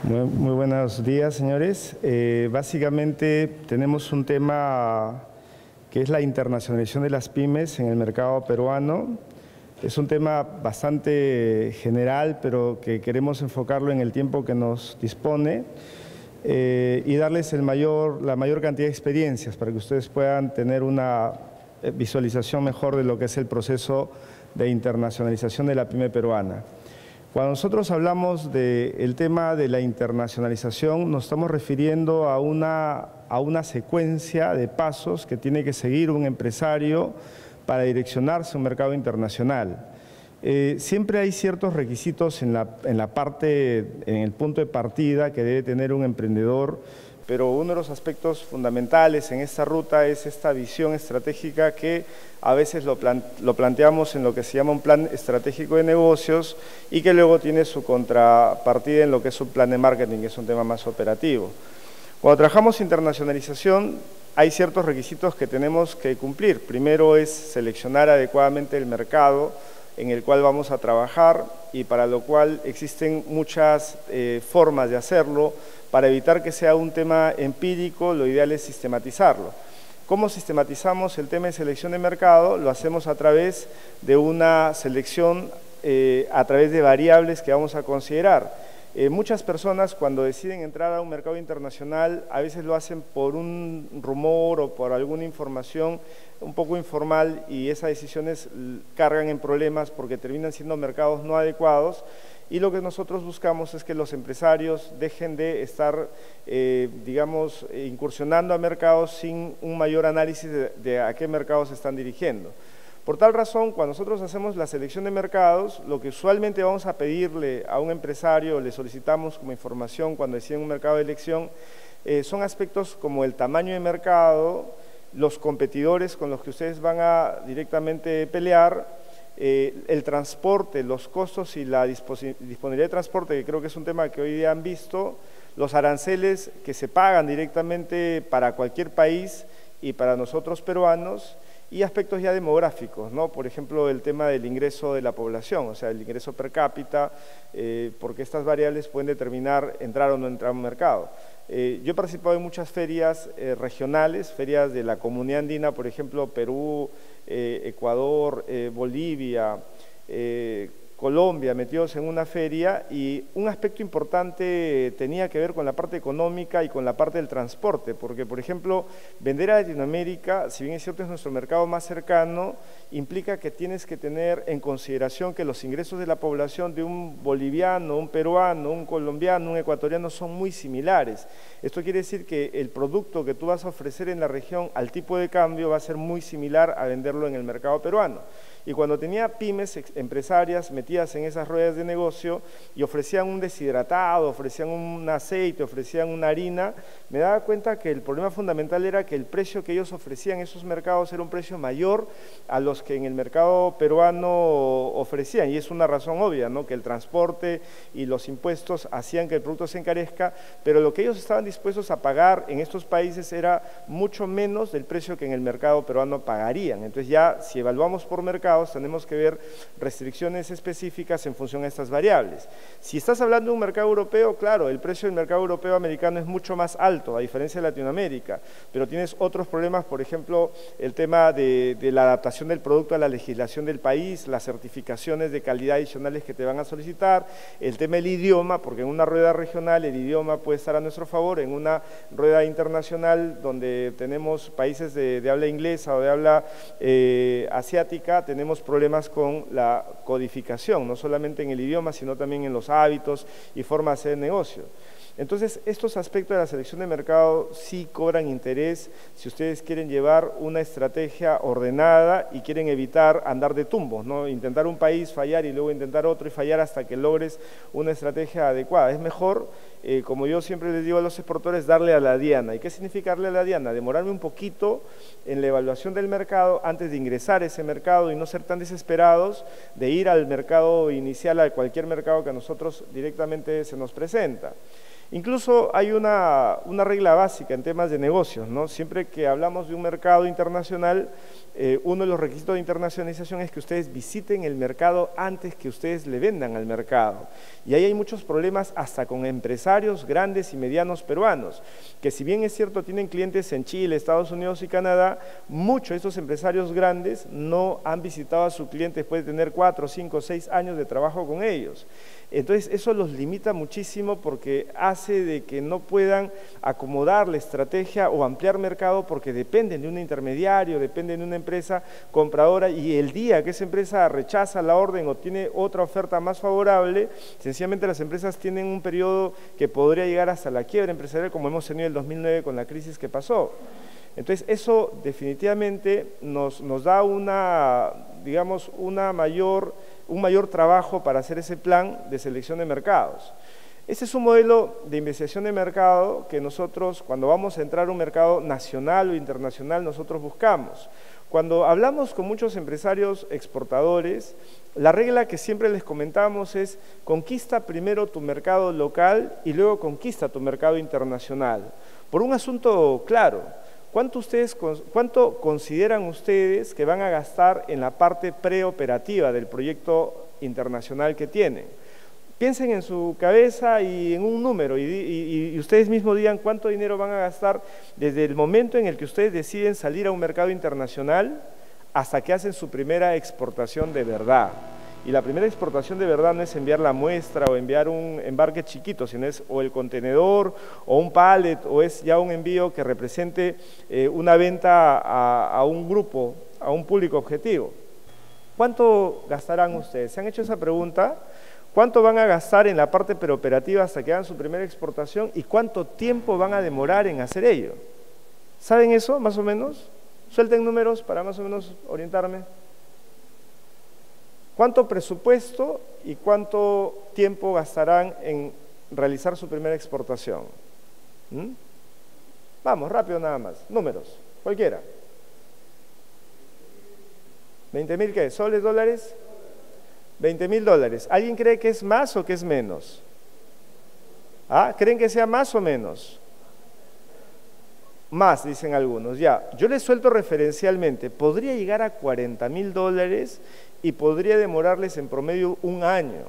Muy buenos días, señores. Básicamente tenemos un tema que es la internacionalización de las pymes en el mercado peruano. Es un tema bastante general, pero que queremos enfocarlo en el tiempo que nos dispone y darles la mayor cantidad de experiencias para que ustedes puedan tener una visualización mejor de lo que es el proceso de internacionalización de la pyme peruana. Cuando nosotros hablamos del tema de la internacionalización, nos estamos refiriendo a una secuencia de pasos que tiene que seguir un empresario para direccionarse a un mercado internacional. Siempre hay ciertos requisitos en el punto de partida que debe tener un emprendedor, pero uno de los aspectos fundamentales en esta ruta es esta visión estratégica que a veces lo planteamos en lo que se llama un plan estratégico de negocios y que luego tiene su contrapartida en lo que es un plan de marketing, que es un tema más operativo. Cuando trabajamos internacionalización, hay ciertos requisitos que tenemos que cumplir. Primero es seleccionar adecuadamente el mercado en el cual vamos a trabajar y para lo cual existen muchas formas de hacerlo. Para evitar que sea un tema empírico, lo ideal es sistematizarlo. ¿Cómo sistematizamos el tema de selección de mercado? Lo hacemos a través de una selección, a través de variables que vamos a considerar. Muchas personas cuando deciden entrar a un mercado internacional a veces lo hacen por un rumor o por alguna información un poco informal y esas decisiones cargan en problemas porque terminan siendo mercados no adecuados. Y lo que nosotros buscamos es que los empresarios dejen de estar, incursionando a mercados sin un mayor análisis de a qué mercados se están dirigiendo. Por tal razón, cuando nosotros hacemos la selección de mercados, lo que usualmente vamos a pedirle a un empresario, le solicitamos como información cuando deciden un mercado de elección, son aspectos como el tamaño de mercado, los competidores con los que ustedes van a directamente pelear, el transporte, los costos y la disponibilidad de transporte, que creo que es un tema que hoy día han visto, los aranceles que se pagan directamente para cualquier país y para nosotros peruanos, y aspectos ya demográficos, ¿no? Por ejemplo, el tema del ingreso de la población, o sea, el ingreso per cápita, porque estas variables pueden determinar entrar o no entrar a un mercado. Yo he participado en muchas ferias regionales, ferias de la Comunidad Andina, por ejemplo, Perú, Ecuador, Bolivia, Colombia, metidos en una feria, y un aspecto importante tenía que ver con la parte económica y con la parte del transporte, porque, por ejemplo, vender a Latinoamérica, si bien es cierto es nuestro mercado más cercano, implica que tienes que tener en consideración que los ingresos de la población de un boliviano, un peruano, un colombiano, un ecuatoriano son muy similares. Esto quiere decir que el producto que tú vas a ofrecer en la región al tipo de cambio va a ser muy similar a venderlo en el mercado peruano. Y cuando tenía pymes empresarias metidas en esas ruedas de negocio y ofrecían un deshidratado, ofrecían un aceite, ofrecían una harina, me daba cuenta que el problema fundamental era que el precio que ellos ofrecían en esos mercados era un precio mayor a los que en el mercado peruano ofrecían. Y es una razón obvia, ¿no? Que el transporte y los impuestos hacían que el producto se encarezca, pero lo que ellos estaban dispuestos a pagar en estos países era mucho menos del precio que en el mercado peruano pagarían. Entonces ya, si evaluamos por mercado, tenemos que ver restricciones específicas en función a estas variables. Si estás hablando de un mercado europeo, claro, el precio del mercado europeo americano es mucho más alto, a diferencia de Latinoamérica, pero tienes otros problemas, por ejemplo, el tema de la adaptación del producto a la legislación del país, las certificaciones de calidad adicionales que te van a solicitar, el tema del idioma, porque en una rueda regional el idioma puede estar a nuestro favor, en una rueda internacional donde tenemos países de habla inglesa o de habla asiática, tenemos problemas con la codificación, no solamente en el idioma, sino también en los hábitos y formas de hacer negocio. Entonces, estos aspectos de la selección de mercado sí cobran interés si ustedes quieren llevar una estrategia ordenada y quieren evitar andar de tumbos, ¿no? Intentar un país, fallar y luego intentar otro y fallar hasta que logres una estrategia adecuada. Es mejor, como yo siempre les digo a los exportadores, darle a la diana. ¿Y qué significa darle a la diana? Demorarme un poquito en la evaluación del mercado antes de ingresar a ese mercado y no ser tan desesperados de ir al mercado inicial, a cualquier mercado que a nosotros directamente se nos presenta. Incluso hay una regla básica en temas de negocios, ¿no? Siempre que hablamos de un mercado internacional, uno de los requisitos de internacionalización es que ustedes visiten el mercado antes que ustedes le vendan al mercado. Y ahí hay muchos problemas hasta con empresarios grandes y medianos peruanos, que si bien es cierto tienen clientes en Chile, Estados Unidos y Canadá, muchos de estos empresarios grandes no han visitado a su cliente después de tener 4, 5, 6 años de trabajo con ellos. Entonces eso los limita muchísimo porque hace de que no puedan acomodar la estrategia o ampliar mercado porque dependen de un intermediario, dependen de una empresa compradora, y el día que esa empresa rechaza la orden o tiene otra oferta más favorable, sencillamente las empresas tienen un periodo que podría llegar hasta la quiebra empresarial, como hemos tenido en el 2009 con la crisis que pasó. Entonces eso definitivamente nos da un mayor trabajo para hacer ese plan de selección de mercados. Este es un modelo de investigación de mercado que nosotros, cuando vamos a entrar a un mercado nacional o internacional, nosotros buscamos. Cuando hablamos con muchos empresarios exportadores, la regla que siempre les comentamos es: conquista primero tu mercado local y luego conquista tu mercado internacional. Por un asunto claro. ¿Cuánto consideran ustedes que van a gastar en la parte preoperativa del proyecto internacional que tienen? Piensen en su cabeza y en un número y ustedes mismos digan cuánto dinero van a gastar desde el momento en el que ustedes deciden salir a un mercado internacional hasta que hacen su primera exportación de verdad. Y la primera exportación de verdad no es enviar la muestra o enviar un embarque chiquito, sino es o el contenedor o un pallet, o es ya un envío que represente una venta a un grupo, a un público objetivo. ¿Cuánto gastarán ustedes? ¿Se han hecho esa pregunta? ¿Cuánto van a gastar en la parte preoperativa hasta que hagan su primera exportación y cuánto tiempo van a demorar en hacer ello? ¿Saben eso, más o menos? Suelten números para más o menos orientarme. ¿Cuánto presupuesto y cuánto tiempo gastarán en realizar su primera exportación? Vamos, rápido nada más. Números, cualquiera. ¿20,000 qué? ¿Soles, dólares? $20,000. ¿Alguien cree que es más o que es menos? ¿Ah? ¿Creen que sea más o menos? Más, dicen algunos. Ya, yo les suelto referencialmente. Podría llegar a $40,000 y podría demorarles en promedio 1 año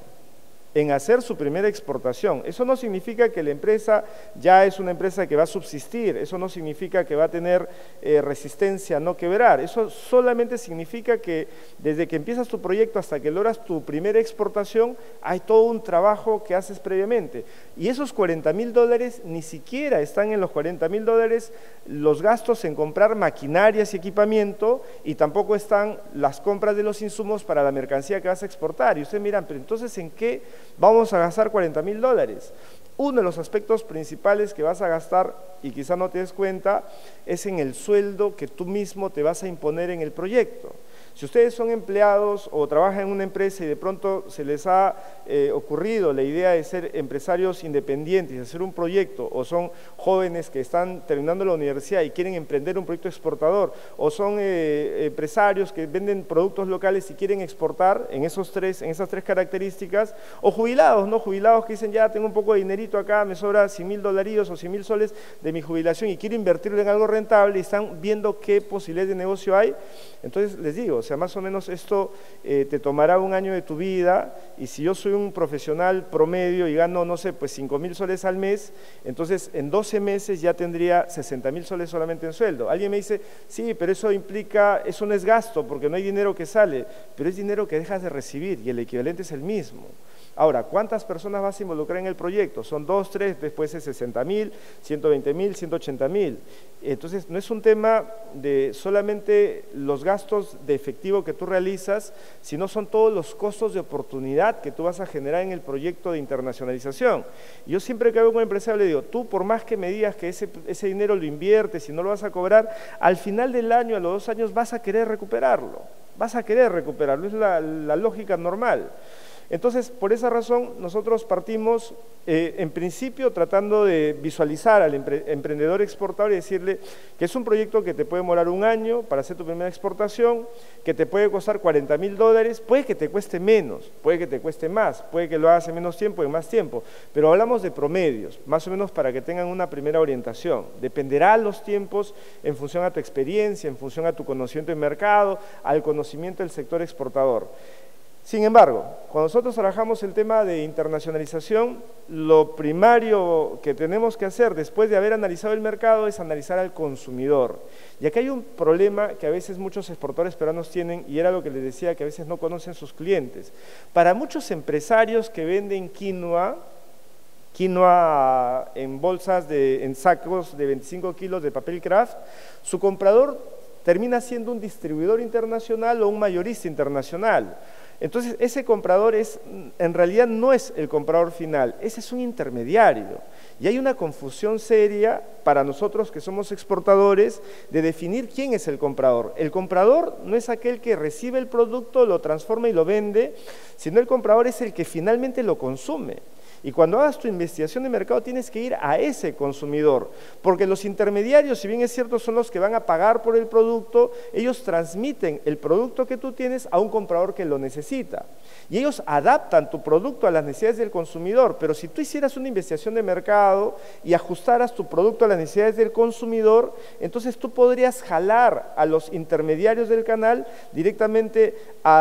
en hacer su primera exportación. Eso no significa que la empresa ya es una empresa que va a subsistir, eso no significa que va a tener resistencia a no quebrar, eso solamente significa que desde que empiezas tu proyecto hasta que logras tu primera exportación, hay todo un trabajo que haces previamente. Y esos $40,000 ni siquiera están en los $40,000 los gastos en comprar maquinarias y equipamiento, y tampoco están las compras de los insumos para la mercancía que vas a exportar. Y ustedes miran, pero entonces ¿en qué vamos a gastar $40,000? Uno de los aspectos principales que vas a gastar, y quizá no te des cuenta, es en el sueldo que tú mismo te vas a imponer en el proyecto. Si ustedes son empleados o trabajan en una empresa y de pronto se les ha ocurrido la idea de ser empresarios independientes, de hacer un proyecto, o son jóvenes que están terminando la universidad y quieren emprender un proyecto exportador, o son empresarios que venden productos locales y quieren exportar en esas tres características, o jubilados, ¿no? Jubilados que dicen, ya tengo un poco de dinerito acá, me sobra $100,000 o 100,000 soles de mi jubilación y quiero invertirlo en algo rentable y están viendo qué posibilidades de negocio hay. Entonces les digo, o sea, más o menos esto te tomará 1 año de tu vida, y si yo soy un profesional promedio y gano, no sé, pues 5,000 soles al mes, entonces en 12 meses ya tendría 60,000 soles solamente en sueldo. Alguien me dice, sí, pero eso implica, eso no es gasto porque no hay dinero que sale, pero es dinero que dejas de recibir y el equivalente es el mismo. Ahora, ¿cuántas personas vas a involucrar en el proyecto? Son 2, 3, después es 60,000, 120,000, 180,000. Entonces, no es un tema de solamente los gastos de efectivo que tú realizas, sino son todos los costos de oportunidad que tú vas a generar en el proyecto de internacionalización. Yo siempre que hablo con un empresario le digo, tú por más que me digas que ese dinero lo inviertes y no lo vas a cobrar, al final del año, a los 2 años, vas a querer recuperarlo. Es la lógica normal. Entonces, por esa razón, nosotros partimos, en principio, tratando de visualizar al emprendedor exportador y decirle que es un proyecto que te puede demorar un año para hacer tu primera exportación, que te puede costar $40.000, puede que te cueste menos, puede que te cueste más, puede que lo hagas en menos tiempo, en más tiempo, pero hablamos de promedios, más o menos para que tengan una primera orientación. Dependerá los tiempos en función a tu experiencia, en función a tu conocimiento de mercado, al conocimiento del sector exportador. Sin embargo, cuando nosotros trabajamos el tema de internacionalización, lo primario que tenemos que hacer después de haber analizado el mercado es analizar al consumidor. Y acá hay un problema que a veces muchos exportadores peruanos tienen, y era lo que les decía, que a veces no conocen sus clientes. Para muchos empresarios que venden quinoa en bolsas, en sacos de 25 kilos de papel craft, su comprador termina siendo un distribuidor internacional o un mayorista internacional. Entonces, ese comprador en realidad no es el comprador final, ese es un intermediario. Y hay una confusión seria para nosotros que somos exportadores de definir quién es el comprador. El comprador no es aquel que recibe el producto, lo transforma y lo vende, sino el comprador es el que finalmente lo consume. Y cuando hagas tu investigación de mercado tienes que ir a ese consumidor, porque los intermediarios, si bien es cierto, son los que van a pagar por el producto, ellos transmiten el producto que tú tienes a un comprador que lo necesita. Y ellos adaptan tu producto a las necesidades del consumidor, pero si tú hicieras una investigación de mercado y ajustaras tu producto a las necesidades del consumidor, entonces tú podrías jalar a los intermediarios del canal directamente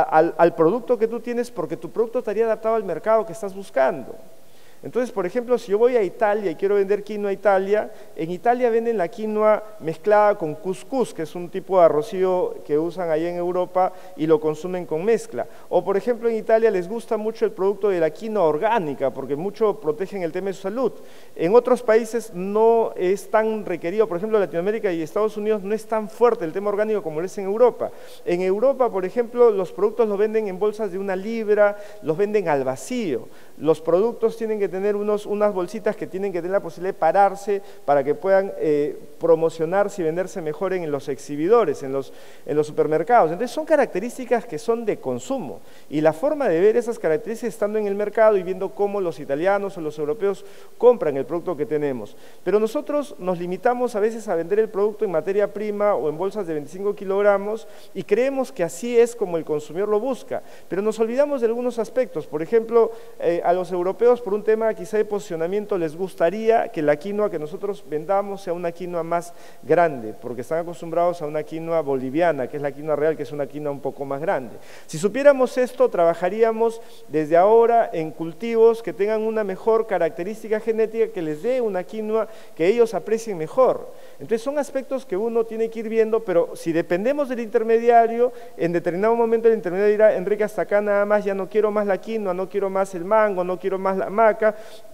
al producto que tú tienes, porque tu producto estaría adaptado al mercado que estás buscando. Entonces, por ejemplo, si yo voy a Italia y quiero vender quinoa a Italia, en Italia venden la quinoa mezclada con cuscús, que es un tipo de arrocío que usan allá en Europa y lo consumen con mezcla. O, por ejemplo, en Italia les gusta mucho el producto de la quinoa orgánica, porque mucho protegen el tema de su salud. En otros países no es tan requerido, por ejemplo, Latinoamérica y Estados Unidos no es tan fuerte el tema orgánico como lo es en Europa. En Europa, por ejemplo, los productos los venden en bolsas de 1 libra, los venden al vacío. Los productos tienen que tener unas bolsitas que tienen que tener la posibilidad de pararse para que puedan promocionarse y venderse mejor en los exhibidores, en los supermercados. Entonces son características que son de consumo y la forma de ver esas características estando en el mercado y viendo cómo los italianos o los europeos compran el producto que tenemos. Pero nosotros nos limitamos a veces a vender el producto en materia prima o en bolsas de 25 kilogramos y creemos que así es como el consumidor lo busca, pero nos olvidamos de algunos aspectos. Por ejemplo, a los europeos, por un tema quizá de posicionamiento, les gustaría que la quinoa que nosotros vendamos sea una quinoa más grande, porque están acostumbrados a una quinoa boliviana, que es la quinoa real, que es una quinoa un poco más grande. Si supiéramos esto, trabajaríamos desde ahora en cultivos que tengan una mejor característica genética, que les dé una quinoa que ellos aprecien mejor. Entonces son aspectos que uno tiene que ir viendo, pero si dependemos del intermediario, en determinado momento el intermediario dirá: Enrique, hasta acá nada más, ya no quiero más la quinoa, no quiero más el mango, no quiero más la maca,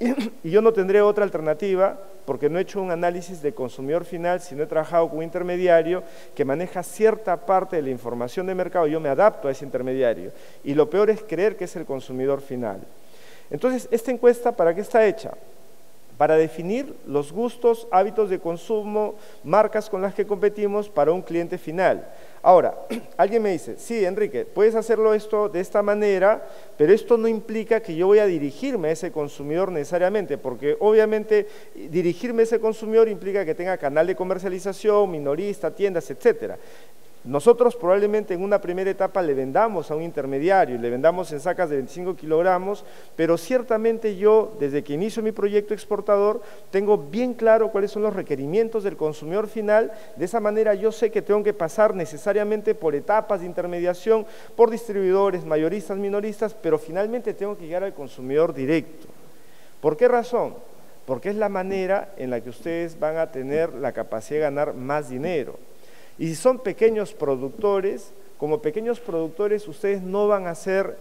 y yo no tendré otra alternativa, porque no he hecho un análisis de consumidor final, sino he trabajado con un intermediario que maneja cierta parte de la información de mercado, yo me adapto a ese intermediario, y lo peor es creer que es el consumidor final. Entonces, esta encuesta, ¿para qué está hecha? Para definir los gustos, hábitos de consumo, marcas con las que competimos para un cliente final. Ahora, alguien me dice: sí, Enrique, puedes hacerlo esto de esta manera, pero esto no implica que yo voy a dirigirme a ese consumidor necesariamente, porque obviamente dirigirme a ese consumidor implica que tenga canal de comercialización, minorista, tiendas, etcétera. Nosotros probablemente en una primera etapa le vendamos a un intermediario, le vendamos en sacas de 25 kilogramos, pero ciertamente yo, desde que inicio mi proyecto exportador, tengo bien claro cuáles son los requerimientos del consumidor final. De esa manera yo sé que tengo que pasar necesariamente por etapas de intermediación, por distribuidores, mayoristas, minoristas, pero finalmente tengo que llegar al consumidor directo. ¿Por qué razón? Porque es la manera en la que ustedes van a tener la capacidad de ganar más dinero. Y si son pequeños productores, como pequeños productores ustedes no van a ser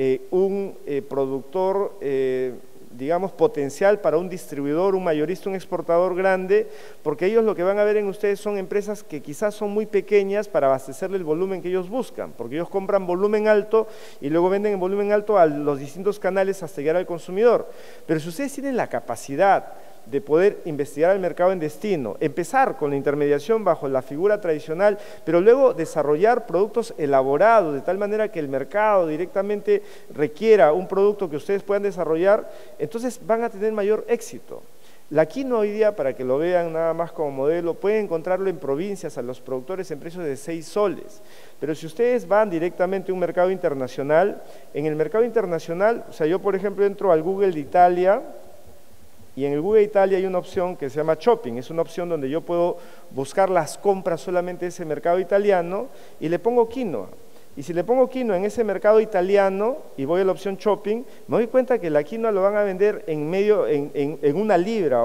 un productor, digamos, potencial para un distribuidor, un mayorista, un exportador grande, porque ellos lo que van a ver en ustedes son empresas que quizás son muy pequeñas para abastecerle el volumen que ellos buscan, porque ellos compran volumen alto y luego venden en volumen alto a los distintos canales hasta llegar al consumidor. Pero si ustedes tienen la capacidad de poder investigar el mercado en destino, empezar con la intermediación bajo la figura tradicional, pero luego desarrollar productos elaborados de tal manera que el mercado directamente requiera un producto que ustedes puedan desarrollar, entonces van a tener mayor éxito. La quinoa hoy día, para que lo vean nada más como modelo, pueden encontrarlo en provincias a los productores en precios de 6 soles. Pero si ustedes van directamente a un mercado internacional, en el mercado internacional, o sea, yo por ejemplo entro al Google de Italia, y en el Google de Italia hay una opción que se llama Shopping, es una opción donde yo puedo buscar las compras solamente de ese mercado italiano y le pongo quinoa. Y si le pongo quinoa en ese mercado italiano y voy a la opción Shopping, me doy cuenta que la quinoa lo van a vender en una libra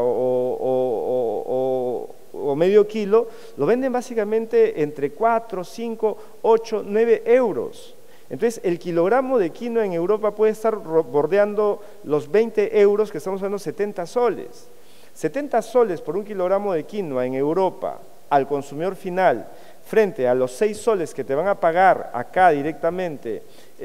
o medio kilo, lo venden básicamente entre 4, 5, 8, 9 euros. Entonces, el kilogramo de quinoa en Europa puede estar bordeando los 20 euros, que estamos hablando 70 soles. 70 soles por un kilogramo de quinoa en Europa al consumidor final, frente a los 6 soles que te van a pagar acá directamente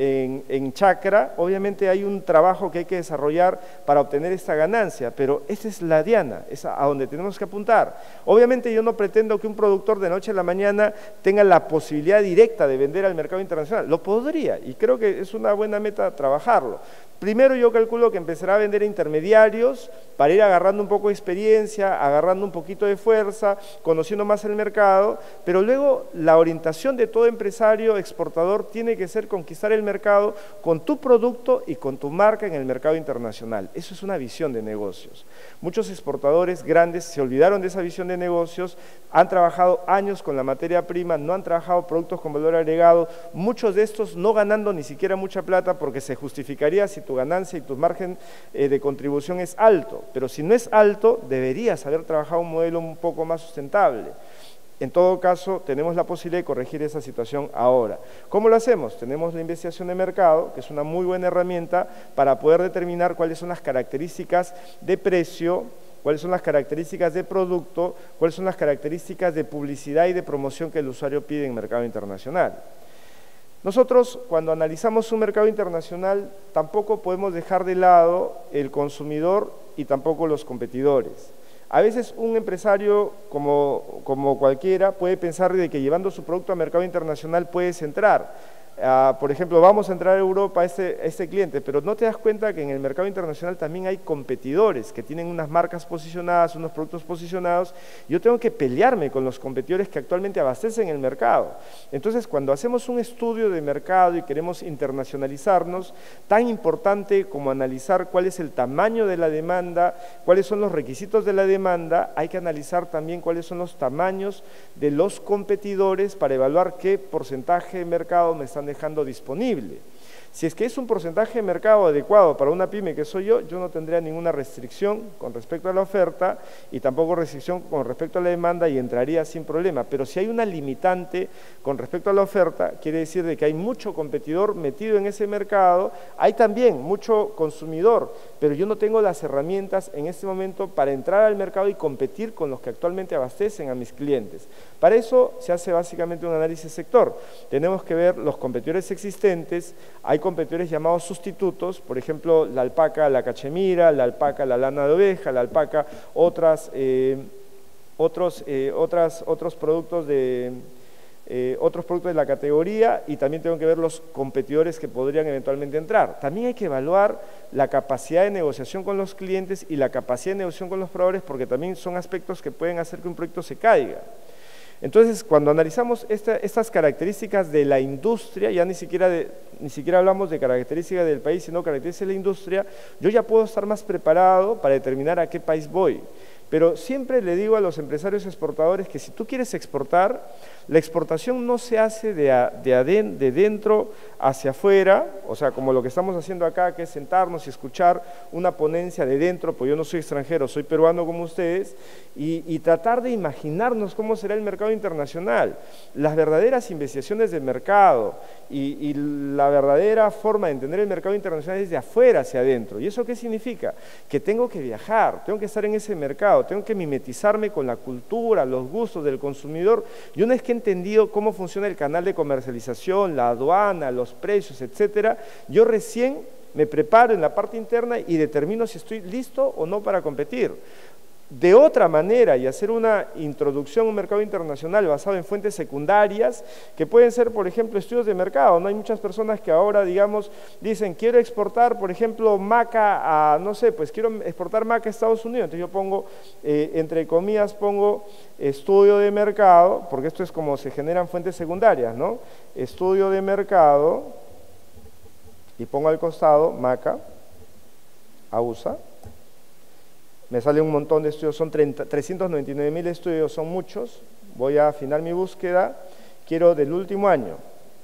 en Chacra, obviamente hay un trabajo que hay que desarrollar para obtener esta ganancia, pero esa es la diana, es a donde tenemos que apuntar. Obviamente yo no pretendo que un productor de noche a la mañana tenga la posibilidad directa de vender al mercado internacional, lo podría, y creo que es una buena meta trabajarlo. Primero yo calculo que empezará a vender a intermediarios para ir agarrando un poco de experiencia, agarrando un poquito de fuerza, conociendo más el mercado, pero luego la orientación de todo empresario exportador tiene que ser conquistar el mercado con tu producto y con tu marca en el mercado internacional. Eso es una visión de negocios. Muchos exportadores grandes se olvidaron de esa visión de negocios, han trabajado años con la materia prima, no han trabajado productos con valor agregado, muchos de estos no ganando ni siquiera mucha plata porque se justificaría si tu ganancia y tu margen de contribución es alto, pero si no es alto, deberías haber trabajado un modelo un poco más sustentable. En todo caso, tenemos la posibilidad de corregir esa situación ahora. ¿Cómo lo hacemos? Tenemos la investigación de mercado, que es una muy buena herramienta para poder determinar cuáles son las características de precio, cuáles son las características de producto, cuáles son las características de publicidad y de promoción que el usuario pide en el mercado internacional. Nosotros, cuando analizamos un mercado internacional, tampoco podemos dejar de lado el consumidor y tampoco los competidores. A veces un empresario como cualquiera puede pensar de que llevando su producto al mercado internacional puedes entrar. Por ejemplo, vamos a entrar a Europa a este cliente, pero no te das cuenta que en el mercado internacional también hay competidores que tienen unas marcas posicionadas, unos productos posicionados. Yo tengo que pelearme con los competidores que actualmente abastecen el mercado. Entonces, cuando hacemos un estudio de mercado y queremos internacionalizarnos, tan importante como analizar cuál es el tamaño de la demanda, cuáles son los requisitos de la demanda, hay que analizar también cuáles son los tamaños de los competidores para evaluar qué porcentaje de mercado me están dejando disponible. Si es que es un porcentaje de mercado adecuado para una pyme que soy yo no tendría ninguna restricción con respecto a la oferta y tampoco restricción con respecto a la demanda y entraría sin problema. Pero si hay una limitante con respecto a la oferta, quiere decir de que hay mucho competidor metido en ese mercado, hay también mucho consumidor, pero yo no tengo las herramientas en este momento para entrar al mercado y competir con los que actualmente abastecen a mis clientes. Para eso se hace básicamente un análisis sector. Tenemos que ver los competidores existentes, hay competidores llamados sustitutos, por ejemplo, la alpaca, la cachemira, la alpaca, la lana de oveja, la alpaca, otros productos de la categoría, y también tengo que ver los competidores que podrían eventualmente entrar. También hay que evaluar la capacidad de negociación con los clientes y la capacidad de negociación con los proveedores, porque también son aspectos que pueden hacer que un proyecto se caiga. Entonces, cuando analizamos estas características de la industria, ya ni siquiera hablamos de características del país, sino características de la industria, yo ya puedo estar más preparado para determinar a qué país voy. Pero siempre le digo a los empresarios exportadores que si tú quieres exportar, la exportación no se hace de dentro hacia afuera, o sea, como lo que estamos haciendo acá, que es sentarnos y escuchar una ponencia de dentro, pues yo no soy extranjero, soy peruano como ustedes, y tratar de imaginarnos cómo será el mercado internacional. Las verdaderas investigaciones del mercado y la verdadera forma de entender el mercado internacional es de afuera hacia adentro. ¿Y eso qué significa? Que tengo que viajar, tengo que estar en ese mercado, tengo que mimetizarme con la cultura, los gustos del consumidor. Y una vez que he entendido cómo funciona el canal de comercialización, la aduana, los precios, etcétera, yo recién me preparo en la parte interna y determino si estoy listo o no para competir. de otra manera y hacer una introducción a un mercado internacional basado en fuentes secundarias, que pueden ser, por ejemplo, estudios de mercado. No hay muchas personas que ahora, digamos, dicen, quiero exportar, por ejemplo, maca a, no sé, pues quiero exportar maca a Estados Unidos. Entonces yo pongo, entre comillas, pongo estudio de mercado, porque esto es como se generan fuentes secundarias, ¿no? Estudio de mercado, y pongo al costado maca a USA. Me sale un montón de estudios, son 399.000 estudios, son muchos. Voy a afinar mi búsqueda, quiero del último año.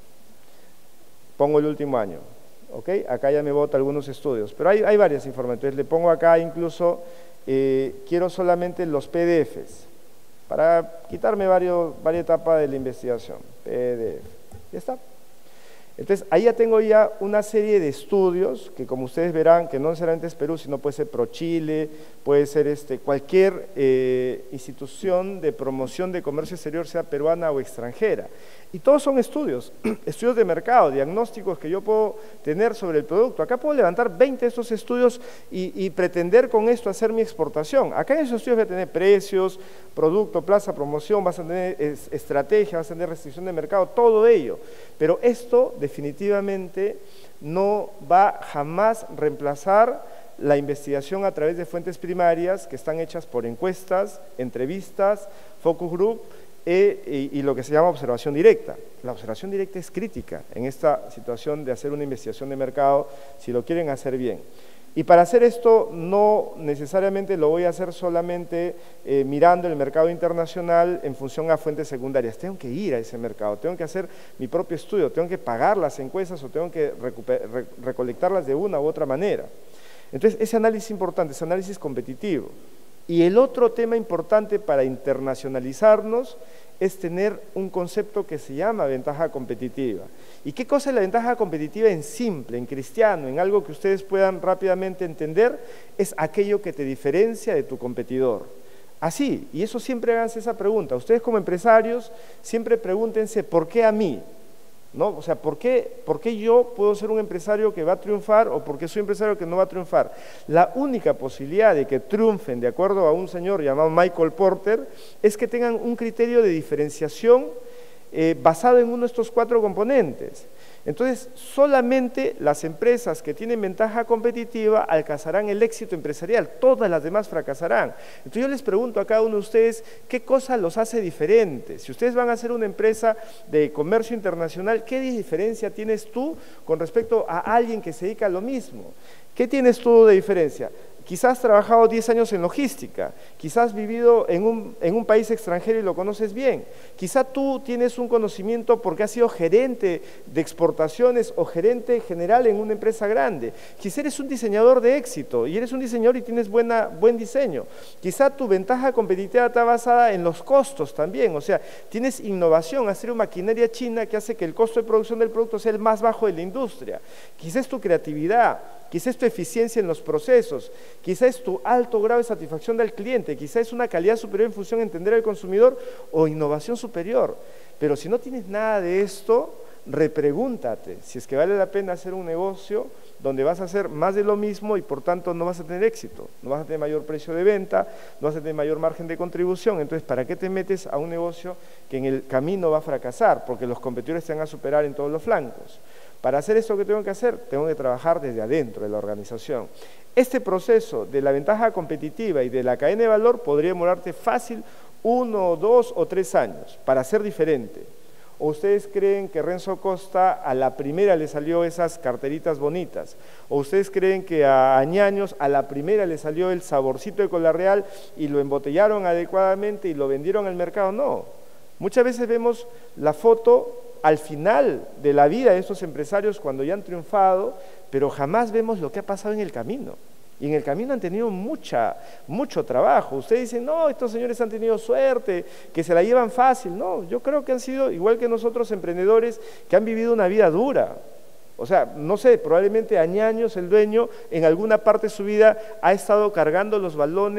Pongo el último año, ¿ok? Acá ya me bota algunos estudios, pero hay varias informaciones. Entonces le pongo acá incluso, quiero solamente los PDFs, para quitarme varias etapas de la investigación. PDF, ya está. Entonces, ahí ya tengo ya una serie de estudios que, como ustedes verán, que no necesariamente es Perú, sino puede ser ProChile, puede ser cualquier institución de promoción de comercio exterior, sea peruana o extranjera. Y todos son estudios, estudios de mercado, diagnósticos que yo puedo tener sobre el producto. Acá puedo levantar 20 de estos estudios y pretender con esto hacer mi exportación. Acá en esos estudios voy a tener precios, producto, plaza, promoción, vas a tener estrategia, vas a tener restricción de mercado, todo ello. Pero esto definitivamente no va jamás a reemplazar la investigación a través de fuentes primarias que están hechas por encuestas, entrevistas, focus group y lo que se llama observación directa. La observación directa es crítica en esta situación de hacer una investigación de mercado si lo quieren hacer bien. Y para hacer esto no necesariamente lo voy a hacer solamente mirando el mercado internacional en función a fuentes secundarias. Tengo que ir a ese mercado, tengo que hacer mi propio estudio, tengo que pagar las encuestas o tengo que recolectarlas de una u otra manera. Entonces, ese análisis importante, ese análisis competitivo. Y el otro tema importante para internacionalizarnos es tener un concepto que se llama ventaja competitiva. ¿Y qué cosa es la ventaja competitiva en simple, en cristiano, en algo que ustedes puedan rápidamente entender? Es aquello que te diferencia de tu competidor. Así, y eso siempre háganse esa pregunta. Ustedes como empresarios siempre pregúntense, ¿por qué a mí? ¿No? O sea, ¿por qué yo puedo ser un empresario que va a triunfar o por qué soy un empresario que no va a triunfar? La única posibilidad de que triunfen, de acuerdo a un señor llamado Michael Porter, es que tengan un criterio de diferenciación basado en uno de estos 4 componentes. Entonces, solamente las empresas que tienen ventaja competitiva alcanzarán el éxito empresarial, todas las demás fracasarán. Entonces yo les pregunto a cada uno de ustedes, ¿qué cosa los hace diferentes? Si ustedes van a ser una empresa de comercio internacional, ¿qué diferencia tienes tú con respecto a alguien que se dedica a lo mismo? ¿Qué tienes tú de diferencia? Quizás has trabajado 10 años en logística, quizás has vivido en un país extranjero y lo conoces bien, quizás tú tienes un conocimiento porque has sido gerente de exportaciones o gerente general en una empresa grande, quizás eres un diseñador de éxito y eres un diseñador y tienes buen diseño, quizás tu ventaja competitiva está basada en los costos también, o sea, tienes innovación, has tenido maquinaria china que hace que el costo de producción del producto sea el más bajo de la industria, quizás tu creatividad, quizás tu eficiencia en los procesos, quizás es tu alto grado de satisfacción del cliente, quizás es una calidad superior en función de entender al consumidor o innovación superior. Pero si no tienes nada de esto, repregúntate si es que vale la pena hacer un negocio donde vas a hacer más de lo mismo y por tanto no vas a tener éxito, no vas a tener mayor precio de venta, no vas a tener mayor margen de contribución. Entonces, ¿para qué te metes a un negocio que en el camino va a fracasar? Porque los competidores te van a superar en todos los flancos. Para hacer esto que tengo que hacer, tengo que trabajar desde adentro de la organización. Este proceso de la ventaja competitiva y de la cadena de valor podría demorarte fácil 1, 2 o 3 años para ser diferente. ¿O ustedes creen que Renzo Costa a la primera le salió esas carteritas bonitas? ¿O ustedes creen que a Añaños a la primera le salió el saborcito de Cola Real y lo embotellaron adecuadamente y lo vendieron al mercado? No. Muchas veces vemos la foto al final de la vida de estos empresarios cuando ya han triunfado, pero jamás vemos lo que ha pasado en el camino. Y en el camino han tenido mucho trabajo. Ustedes dicen, no, estos señores han tenido suerte, que se la llevan fácil. No, yo creo que han sido, igual que nosotros, emprendedores que han vivido una vida dura. O sea, no sé, probablemente Añaños, el dueño, en alguna parte de su vida ha estado cargando los balones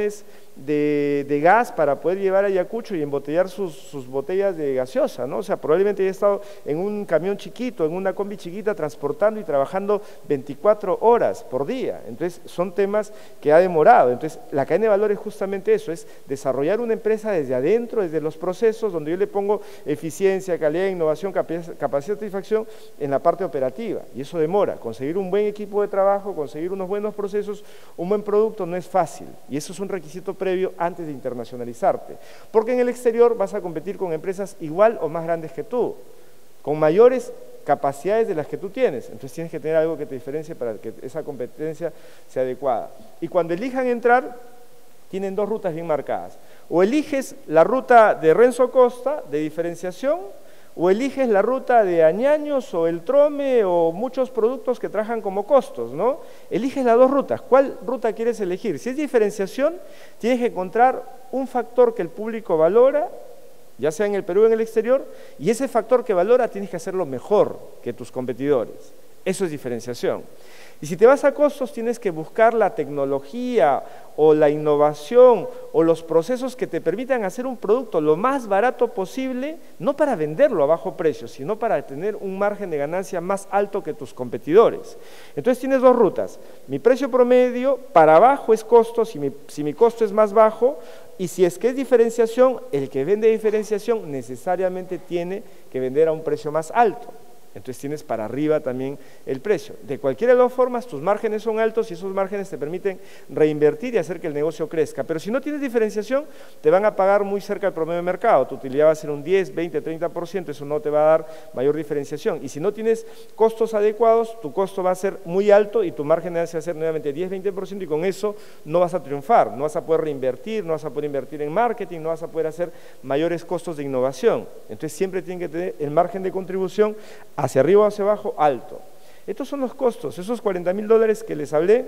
de gas para poder llevar a Ayacucho y embotellar sus botellas de gaseosa, ¿no? O sea, probablemente haya estado en un camión chiquito, en una combi chiquita, transportando y trabajando 24 horas por día. Entonces, son temas que ha demorado. Entonces, la cadena de valor es justamente eso, es desarrollar una empresa desde adentro, desde los procesos, donde yo le pongo eficiencia, calidad, innovación, capacidad de satisfacción en la parte operativa. Y eso demora. Conseguir un buen equipo de trabajo, conseguir unos buenos procesos, un buen producto no es fácil. Y eso es un requisito previo antes de internacionalizarte. Porque en el exterior vas a competir con empresas igual o más grandes que tú, con mayores capacidades de las que tú tienes. Entonces tienes que tener algo que te diferencie para que esa competencia sea adecuada. Y cuando elijan entrar, tienen dos rutas bien marcadas. O eliges la ruta de Renzo Costa, de diferenciación, o eliges la ruta de Añaños o el Trome o muchos productos que trabajan como costos, ¿no? Eliges las dos rutas. ¿Cuál ruta quieres elegir? Si es diferenciación, tienes que encontrar un factor que el público valora, ya sea en el Perú o en el exterior, y ese factor que valora tienes que hacerlo mejor que tus competidores. Eso es diferenciación. Y si te vas a costos, tienes que buscar la tecnología o la innovación o los procesos que te permitan hacer un producto lo más barato posible, no para venderlo a bajo precio, sino para tener un margen de ganancia más alto que tus competidores. Entonces tienes dos rutas. Mi precio promedio, para abajo es costo, si mi costo es más bajo, y si es que es diferenciación, el que vende diferenciación necesariamente tiene que vender a un precio más alto. Entonces tienes para arriba también el precio. De cualquiera de las formas, tus márgenes son altos y esos márgenes te permiten reinvertir y hacer que el negocio crezca. Pero si no tienes diferenciación, te van a pagar muy cerca del promedio de mercado. Tu utilidad va a ser un 10, 20, 30%, eso no te va a dar mayor diferenciación. Y si no tienes costos adecuados, tu costo va a ser muy alto y tu margen va a ser nuevamente 10, 20% y con eso no vas a triunfar, no vas a poder reinvertir, no vas a poder invertir en marketing, no vas a poder hacer mayores costos de innovación. Entonces siempre tienen que tener el margen de contribución hacia arriba o hacia abajo, alto. Estos son los costos. Esos $40.000 que les hablé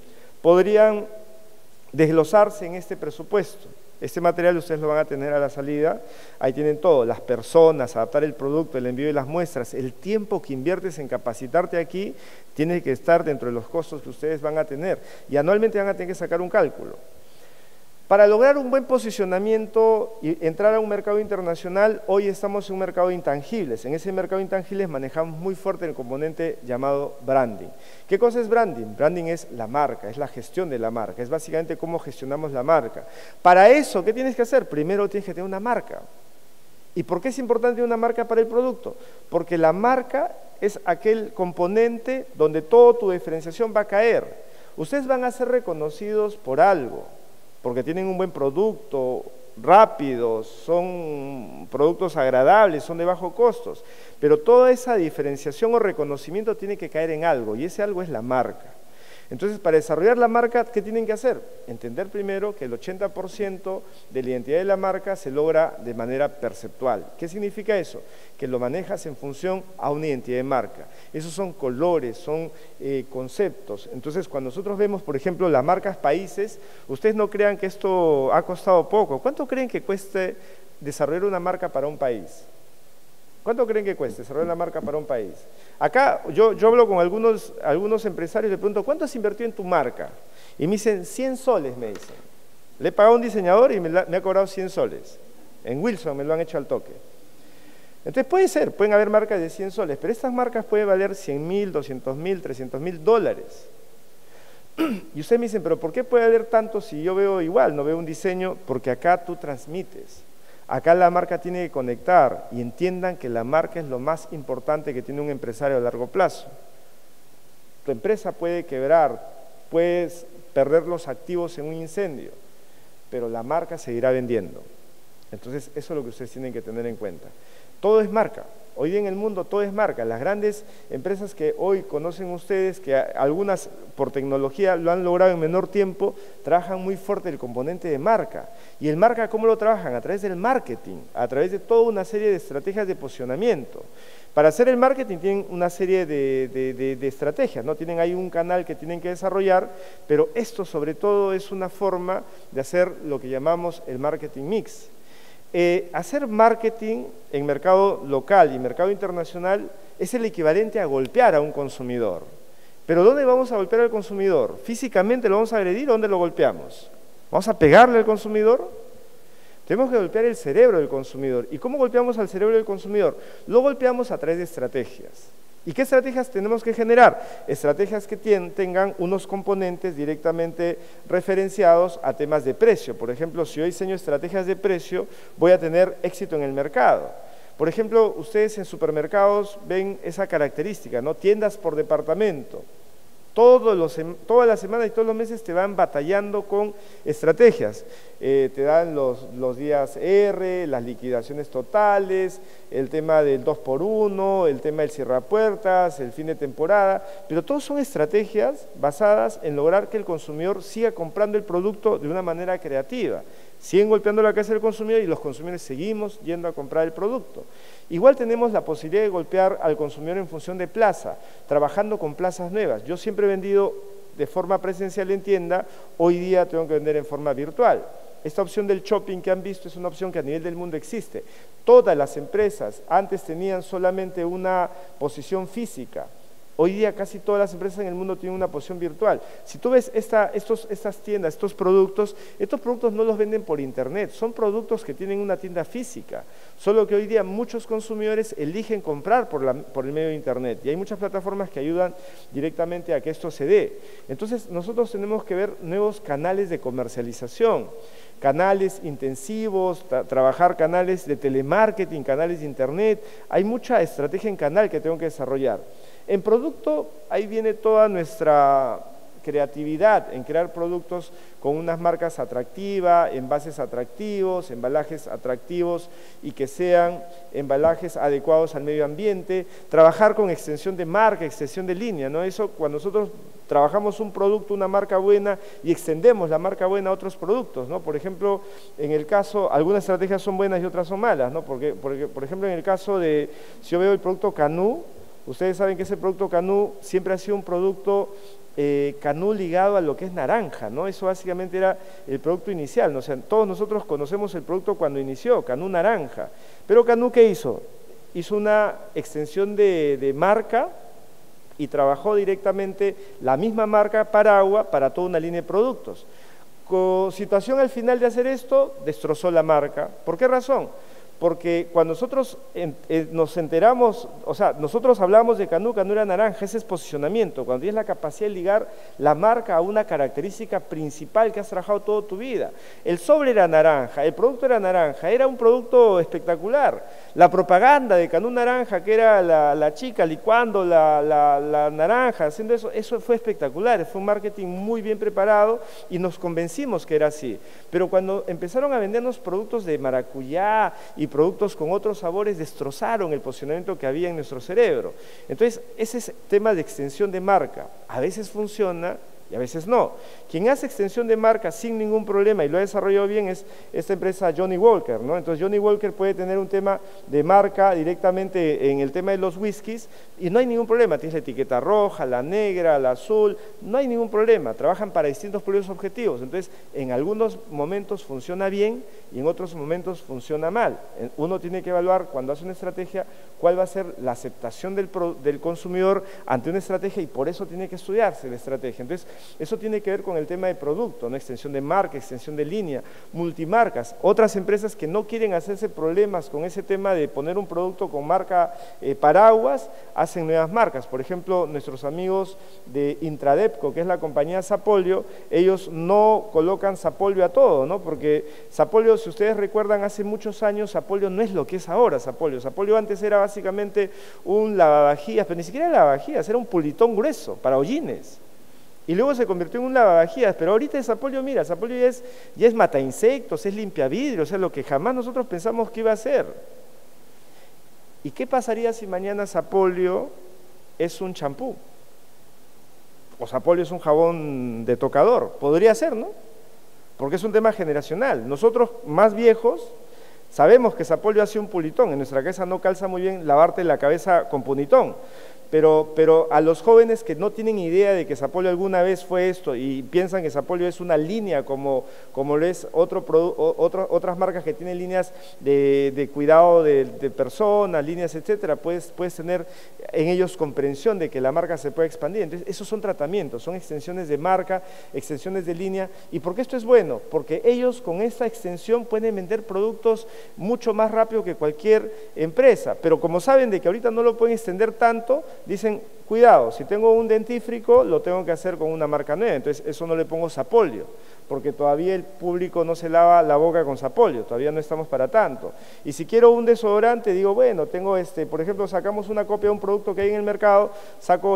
podrían desglosarse en este presupuesto. Este material ustedes lo van a tener a la salida. Ahí tienen todo, las personas, adaptar el producto, el envío de las muestras, el tiempo que inviertes en capacitarte aquí tiene que estar dentro de los costos que ustedes van a tener. Y anualmente van a tener que sacar un cálculo. Para lograr un buen posicionamiento y entrar a un mercado internacional, hoy estamos en un mercado de intangibles. En ese mercado de intangibles manejamos muy fuerte el componente llamado branding. ¿Qué cosa es branding? Branding es la marca, es la gestión de la marca, es básicamente cómo gestionamos la marca. Para eso, ¿qué tienes que hacer? Primero tienes que tener una marca. ¿Y por qué es importante una marca para el producto? Porque la marca es aquel componente donde toda tu diferenciación va a caer. Ustedes van a ser reconocidos por algo, porque tienen un buen producto, rápidos, son productos agradables, son de bajo costos, pero toda esa diferenciación o reconocimiento tiene que caer en algo, y ese algo es la marca. Entonces, para desarrollar la marca, ¿qué tienen que hacer? Entender primero que el 80% de la identidad de la marca se logra de manera perceptual. ¿Qué significa eso? Que lo manejas en función a una identidad de marca. Esos son colores, son conceptos. Entonces, cuando nosotros vemos, por ejemplo, las marcas países, ustedes no crean que esto ha costado poco. ¿Cuánto creen que cueste desarrollar una marca para un país? ¿Cuánto creen que cueste desarrollar la marca para un país? Acá yo hablo con algunos empresarios y les pregunto, ¿cuánto has invertido en tu marca? Y me dicen, 100 soles, me dicen. Le he pagado a un diseñador y me ha cobrado 100 soles. En Wilson me lo han hecho al toque. Entonces pueden haber marcas de 100 soles, pero estas marcas pueden valer 100.000, 200.000, 300.000 dólares. Y ustedes me dicen, pero ¿por qué puede haber tanto si yo veo igual, no veo un diseño? Porque acá tú transmites. Acá la marca tiene que conectar y entiendan que la marca es lo más importante que tiene un empresario a largo plazo. Tu empresa puede quebrar, puedes perder los activos en un incendio, pero la marca seguirá vendiendo. Entonces, eso es lo que ustedes tienen que tener en cuenta. Todo es marca. Hoy día en el mundo todo es marca. Las grandes empresas que hoy conocen ustedes, que algunas por tecnología lo han logrado en menor tiempo, trabajan muy fuerte el componente de marca. ¿Y el marca cómo lo trabajan? A través del marketing, a través de toda una serie de estrategias de posicionamiento. Para hacer el marketing tienen una serie de estrategias, ¿no? Tienen ahí un canal que tienen que desarrollar, pero esto sobre todo es una forma de hacer lo que llamamos el marketing mix. Hacer marketing en mercado local y mercado internacional es el equivalente a golpear a un consumidor. Pero ¿dónde vamos a golpear al consumidor? ¿Físicamente lo vamos a agredir o dónde lo golpeamos? ¿Vamos a pegarle al consumidor? Tenemos que golpear el cerebro del consumidor. ¿Y cómo golpeamos al cerebro del consumidor? Lo golpeamos a través de estrategias. ¿Y qué estrategias tenemos que generar? Estrategias que tengan unos componentes directamente referenciados a temas de precio. Por ejemplo, si yo diseño estrategias de precio, voy a tener éxito en el mercado. Por ejemplo, ustedes en supermercados ven esa característica, ¿no? Tiendas por departamento. Toda la semana y todos los meses te van batallando con estrategias. Te dan los días R, las liquidaciones totales, el tema del 2x1, el tema del cierrapuertas, el fin de temporada, pero todos son estrategias basadas en lograr que el consumidor siga comprando el producto de una manera creativa. Siguen golpeando la casa del consumidor y los consumidores seguimos yendo a comprar el producto. Igual tenemos la posibilidad de golpear al consumidor en función de plaza, trabajando con plazas nuevas. Yo siempre he vendido de forma presencial en tienda, hoy día tengo que vender en forma virtual. Esta opción del shopping que han visto es una opción que a nivel del mundo existe. Todas las empresas antes tenían solamente una posición física. Hoy día casi todas las empresas en el mundo tienen una posición virtual. Si tú ves estas tiendas, estos productos no los venden por internet, son productos que tienen una tienda física. Solo que hoy día muchos consumidores eligen comprar por el medio de internet y hay muchas plataformas que ayudan directamente a que esto se dé. Entonces nosotros tenemos que ver nuevos canales de comercialización, canales intensivos, trabajar canales de telemarketing, canales de internet. Hay mucha estrategia en canal que tengo que desarrollar. En producto, ahí viene toda nuestra creatividad en crear productos con unas marcas atractivas, envases atractivos, embalajes atractivos y que sean embalajes adecuados al medio ambiente, trabajar con extensión de marca, extensión de línea, ¿no? Eso cuando nosotros trabajamos un producto, una marca buena y extendemos la marca buena a otros productos, ¿no? Por ejemplo, en el caso, algunas estrategias son buenas y otras son malas, ¿no? Porque por ejemplo, en el caso de, si yo veo el producto Canú, ustedes saben que ese producto Canú siempre ha sido un producto Canú ligado a lo que es naranja, ¿no? Eso básicamente era el producto inicial, ¿no? O sea, todos nosotros conocemos el producto cuando inició, Canú naranja. Pero Canú, ¿qué hizo? Hizo una extensión de marca y trabajó directamente la misma marca Paragua para toda una línea de productos. Con situación al final de hacer esto, destrozó la marca. ¿Por qué razón? Porque cuando nosotros nos enteramos, o sea, nosotros hablamos de Canú, Canú era naranja, ese es posicionamiento, cuando tienes la capacidad de ligar la marca a una característica principal que has trabajado toda tu vida. El sobre era naranja, el producto era naranja, era un producto espectacular. La propaganda de Canú naranja, que era la chica licuando la naranja, haciendo eso fue espectacular, fue un marketing muy bien preparado y nos convencimos que era así. Pero cuando empezaron a vendernos productos de maracuyá y productos con otros sabores, destrozaron el posicionamiento que había en nuestro cerebro. Entonces, ese es tema de extensión de marca. A veces funciona y a veces no. Quien hace extensión de marca sin ningún problema y lo ha desarrollado bien es esta empresa Johnnie Walker, ¿no? Entonces Johnnie Walker puede tener un tema de marca directamente en el tema de los whiskies y no hay ningún problema. Tienes la etiqueta roja, la negra, la azul, no hay ningún problema. Trabajan para distintos públicos objetivos. Entonces, en algunos momentos funciona bien y en otros momentos funciona mal. Uno tiene que evaluar cuando hace una estrategia cuál va a ser la aceptación del consumidor ante una estrategia y por eso tiene que estudiarse la estrategia. Entonces, eso tiene que ver con el tema de producto, ¿no? Extensión de marca, extensión de línea, multimarcas. Otras empresas que no quieren hacerse problemas con ese tema de poner un producto con marca paraguas, hacen nuevas marcas. Por ejemplo, nuestros amigos de Intradepco, que es la compañía Sapolio, ellos no colocan Sapolio a todo, ¿no? Porque Sapolio, si ustedes recuerdan, hace muchos años Sapolio no es lo que es ahora Sapolio. Sapolio antes era básicamente un lavavajillas, pero ni siquiera lavavajillas, era un pulitón grueso para hollines. Y luego se convirtió en un lavavajillas, pero ahorita es Sapolio, mira, Sapolio ya es mata insectos, es limpia vidrio, o sea, lo que jamás nosotros pensamos que iba a ser. ¿Y qué pasaría si mañana Sapolio es un champú? O Sapolio es un jabón de tocador, podría ser, ¿no? Porque es un tema generacional. Nosotros más viejos sabemos que Sapolio hace un pulitón, en nuestra cabeza no calza muy bien lavarte la cabeza con punitón. pero a los jóvenes que no tienen idea de que Sapolio alguna vez fue esto y piensan que Sapolio es una línea como lo es otras marcas que tienen líneas de cuidado de personas, líneas, etcétera, puedes tener en ellos comprensión de que la marca se puede expandir. Entonces, esos son tratamientos, son extensiones de marca, extensiones de línea. ¿Y por qué esto es bueno? Porque ellos con esta extensión pueden vender productos mucho más rápido que cualquier empresa, pero como saben de que ahorita no lo pueden extender tanto, dicen, cuidado, si tengo un dentífrico, lo tengo que hacer con una marca nueva, entonces eso no le pongo Sapolio, porque todavía el público no se lava la boca con Sapolio, todavía no estamos para tanto. Y si quiero un desodorante, digo, bueno, tengo por ejemplo, sacamos una copia de un producto que hay en el mercado, saco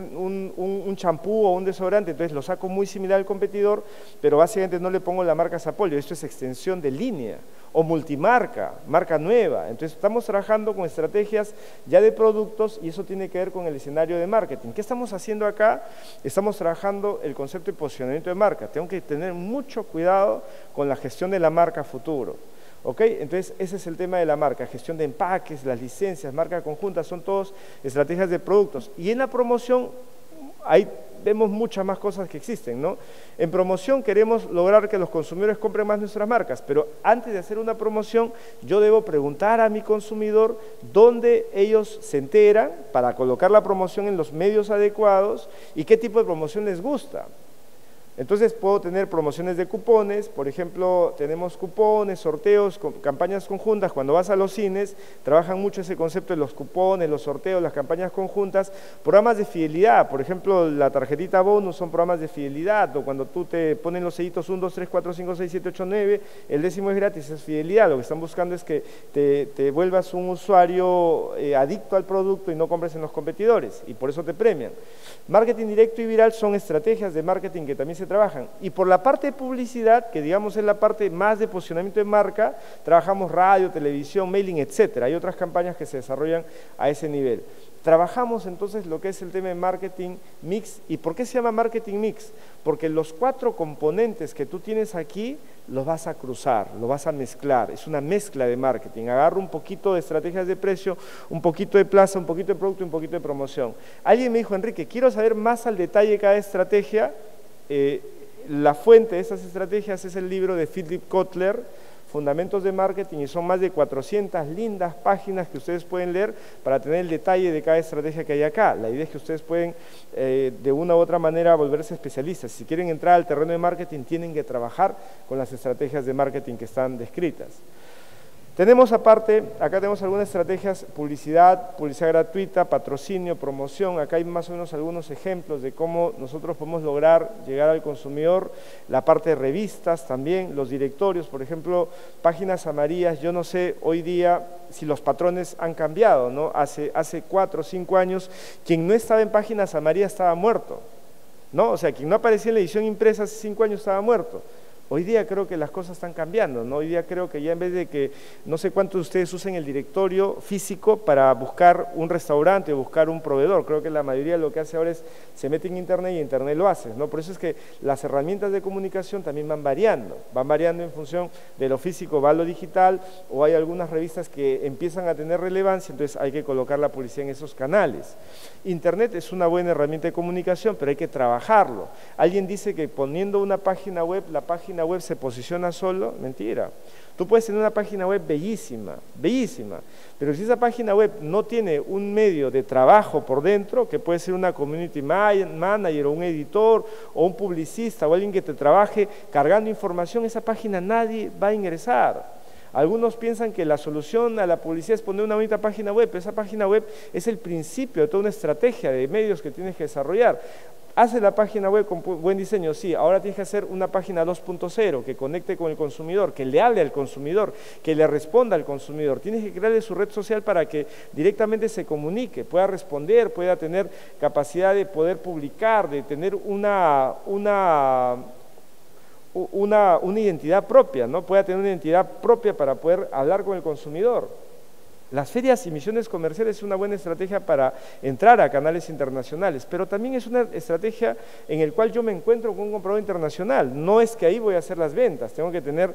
un champú o un desodorante, entonces lo saco muy similar al competidor, pero básicamente no le pongo la marca Sapolio, esto es extensión de línea, o multimarca, marca nueva. Entonces estamos trabajando con estrategias ya de productos y eso tiene que ver con el escenario de marketing. ¿Qué estamos haciendo acá? Estamos trabajando el concepto de posicionamiento de marca. Tengo que tener mucho cuidado con la gestión de la marca futuro. ¿Ok? Entonces ese es el tema de la marca, gestión de empaques, las licencias, marca conjunta, son todos estrategias de productos. Y en la promoción hay vemos muchas más cosas que existen, ¿no? En promoción queremos lograr que los consumidores compren más nuestras marcas, pero antes de hacer una promoción, yo debo preguntar a mi consumidor dónde ellos se enteran para colocar la promoción en los medios adecuados y qué tipo de promoción les gusta. Entonces puedo tener promociones de cupones, por ejemplo, tenemos cupones, sorteos, campañas conjuntas. Cuando vas a los cines, trabajan mucho ese concepto de los cupones, los sorteos, las campañas conjuntas, programas de fidelidad, por ejemplo, la tarjetita bonus son programas de fidelidad, o cuando tú te ponen los sellitos 1, 2, 3, 4, 5, 6, 7, 8, 9, el 10º es gratis, es fidelidad. Lo que están buscando es que te vuelvas un usuario adicto al producto y no compres en los competidores, y por eso te premian. Marketing directo y viral son estrategias de marketing que también se trabajan. Y por la parte de publicidad, que digamos es la parte más de posicionamiento de marca, trabajamos radio, televisión, mailing, etcétera. Hay otras campañas que se desarrollan a ese nivel. Trabajamos entonces lo que es el tema de marketing mix. ¿Y por qué se llama marketing mix? Porque los 4 componentes que tú tienes aquí los vas a cruzar, los vas a mezclar. Es una mezcla de marketing. Agarro un poquito de estrategias de precio, un poquito de plaza, un poquito de producto y un poquito de promoción. Alguien me dijo, Enrique, quiero saber más al detalle cada estrategia. La fuente de esas estrategias es el libro de Philip Kotler, Fundamentos de Marketing, y son más de 400 lindas páginas que ustedes pueden leer para tener el detalle de cada estrategia que hay acá. La idea es que ustedes pueden de una u otra manera volverse especialistas. Si quieren entrar al terreno de marketing, tienen que trabajar con las estrategias de marketing que están descritas. Tenemos aparte, acá tenemos algunas estrategias, publicidad gratuita, patrocinio, promoción. Acá hay más o menos algunos ejemplos de cómo nosotros podemos lograr llegar al consumidor. La parte de revistas también, los directorios, por ejemplo, páginas amarillas. Yo no sé hoy día si los patrones han cambiado, ¿no? Hace 4 o 5 años, quien no estaba en páginas amarillas estaba muerto, ¿no? O sea, quien no aparecía en la edición impresa hace 5 años estaba muerto. Hoy día creo que las cosas están cambiando, ¿no? Hoy día creo que ya en vez de que, no sé cuántos de ustedes usen el directorio físico para buscar un restaurante o buscar un proveedor, creo que la mayoría lo que hace ahora es se mete en internet y internet lo hace, ¿no? Por eso es que las herramientas de comunicación también van variando en función de lo físico, va a lo digital, o hay algunas revistas que empiezan a tener relevancia, entonces hay que colocar la publicidad en esos canales. Internet es una buena herramienta de comunicación, pero hay que trabajarlo. Alguien dice que poniendo una página web, la página web se posiciona solo. Mentira. Tú puedes tener una página web bellísima, bellísima, pero si esa página web no tiene un medio de trabajo por dentro, que puede ser una community manager o un editor o un publicista o alguien que te trabaje cargando información, esa página nadie va a ingresar. Algunos piensan que la solución a la publicidad es poner una bonita página web, pero esa página web es el principio de toda una estrategia de medios que tienes que desarrollar. Hace la página web con buen diseño, sí, ahora tienes que hacer una página 2.0 que conecte con el consumidor, que le hable al consumidor, que le responda al consumidor. Tienes que crearle su red social para que directamente se comunique, pueda responder, pueda tener capacidad de poder publicar, de tener una identidad propia, ¿no? Pueda tener una identidad propia para poder hablar con el consumidor. Las ferias y misiones comerciales es una buena estrategia para entrar a canales internacionales, pero también es una estrategia en la cual yo me encuentro con un comprador internacional. No es que ahí voy a hacer las ventas, tengo que tener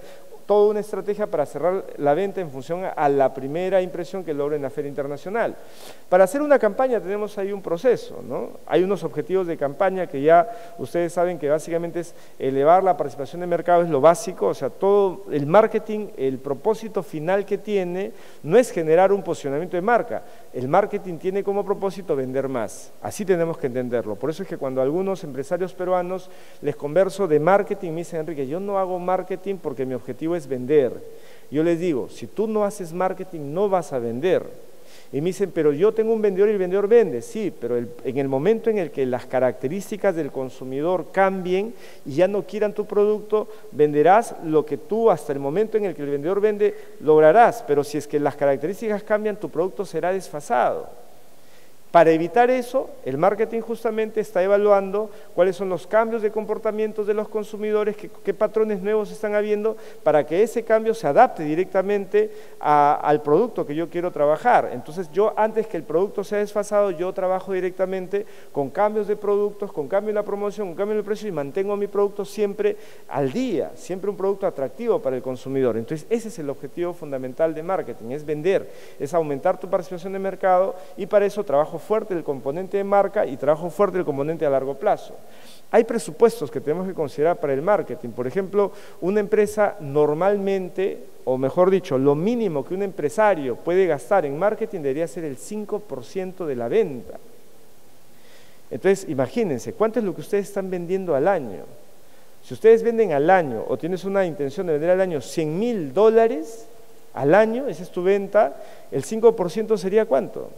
toda una estrategia para cerrar la venta en función a la primera impresión que logre en la Feria Internacional. Para hacer una campaña tenemos ahí un proceso, ¿no? Hay unos objetivos de campaña que ya ustedes saben que básicamente es elevar la participación de mercado, es lo básico, o sea, todo el marketing, el propósito final que tiene no es generar un posicionamiento de marca, el marketing tiene como propósito vender más, así tenemos que entenderlo. Por eso es que cuando algunos empresarios peruanos les converso de marketing, me dicen, Enrique, yo no hago marketing porque mi objetivo es vender. Yo les digo, si tú no haces marketing no vas a vender. Y me dicen, pero yo tengo un vendedor y el vendedor vende. Sí, pero en el momento en el que las características del consumidor cambien y ya no quieran tu producto, venderás lo que tú hasta el momento en el que el vendedor vende lograrás, pero si es que las características cambian, tu producto será desfasado. Para evitar eso, el marketing justamente está evaluando cuáles son los cambios de comportamientos de los consumidores, qué patrones nuevos están habiendo, para que ese cambio se adapte directamente al producto que yo quiero trabajar. Entonces yo, antes que el producto sea desfasado, yo trabajo directamente con cambios de productos, con cambio en la promoción, con cambio en el precio y mantengo mi producto siempre al día, siempre un producto atractivo para el consumidor. Entonces ese es el objetivo fundamental de marketing, es vender, es aumentar tu participación de mercado y para eso trabajo fuerte el componente de marca y trabajo fuerte el componente a largo plazo. Hay presupuestos que tenemos que considerar para el marketing. Por ejemplo, una empresa normalmente, o mejor dicho, lo mínimo que un empresario puede gastar en marketing debería ser el 5% de la venta. Entonces, imagínense, ¿cuánto es lo que ustedes están vendiendo al año? Si ustedes venden al año o tienes una intención de vender al año $100,000 al año, esa es tu venta, el 5% sería ¿cuánto?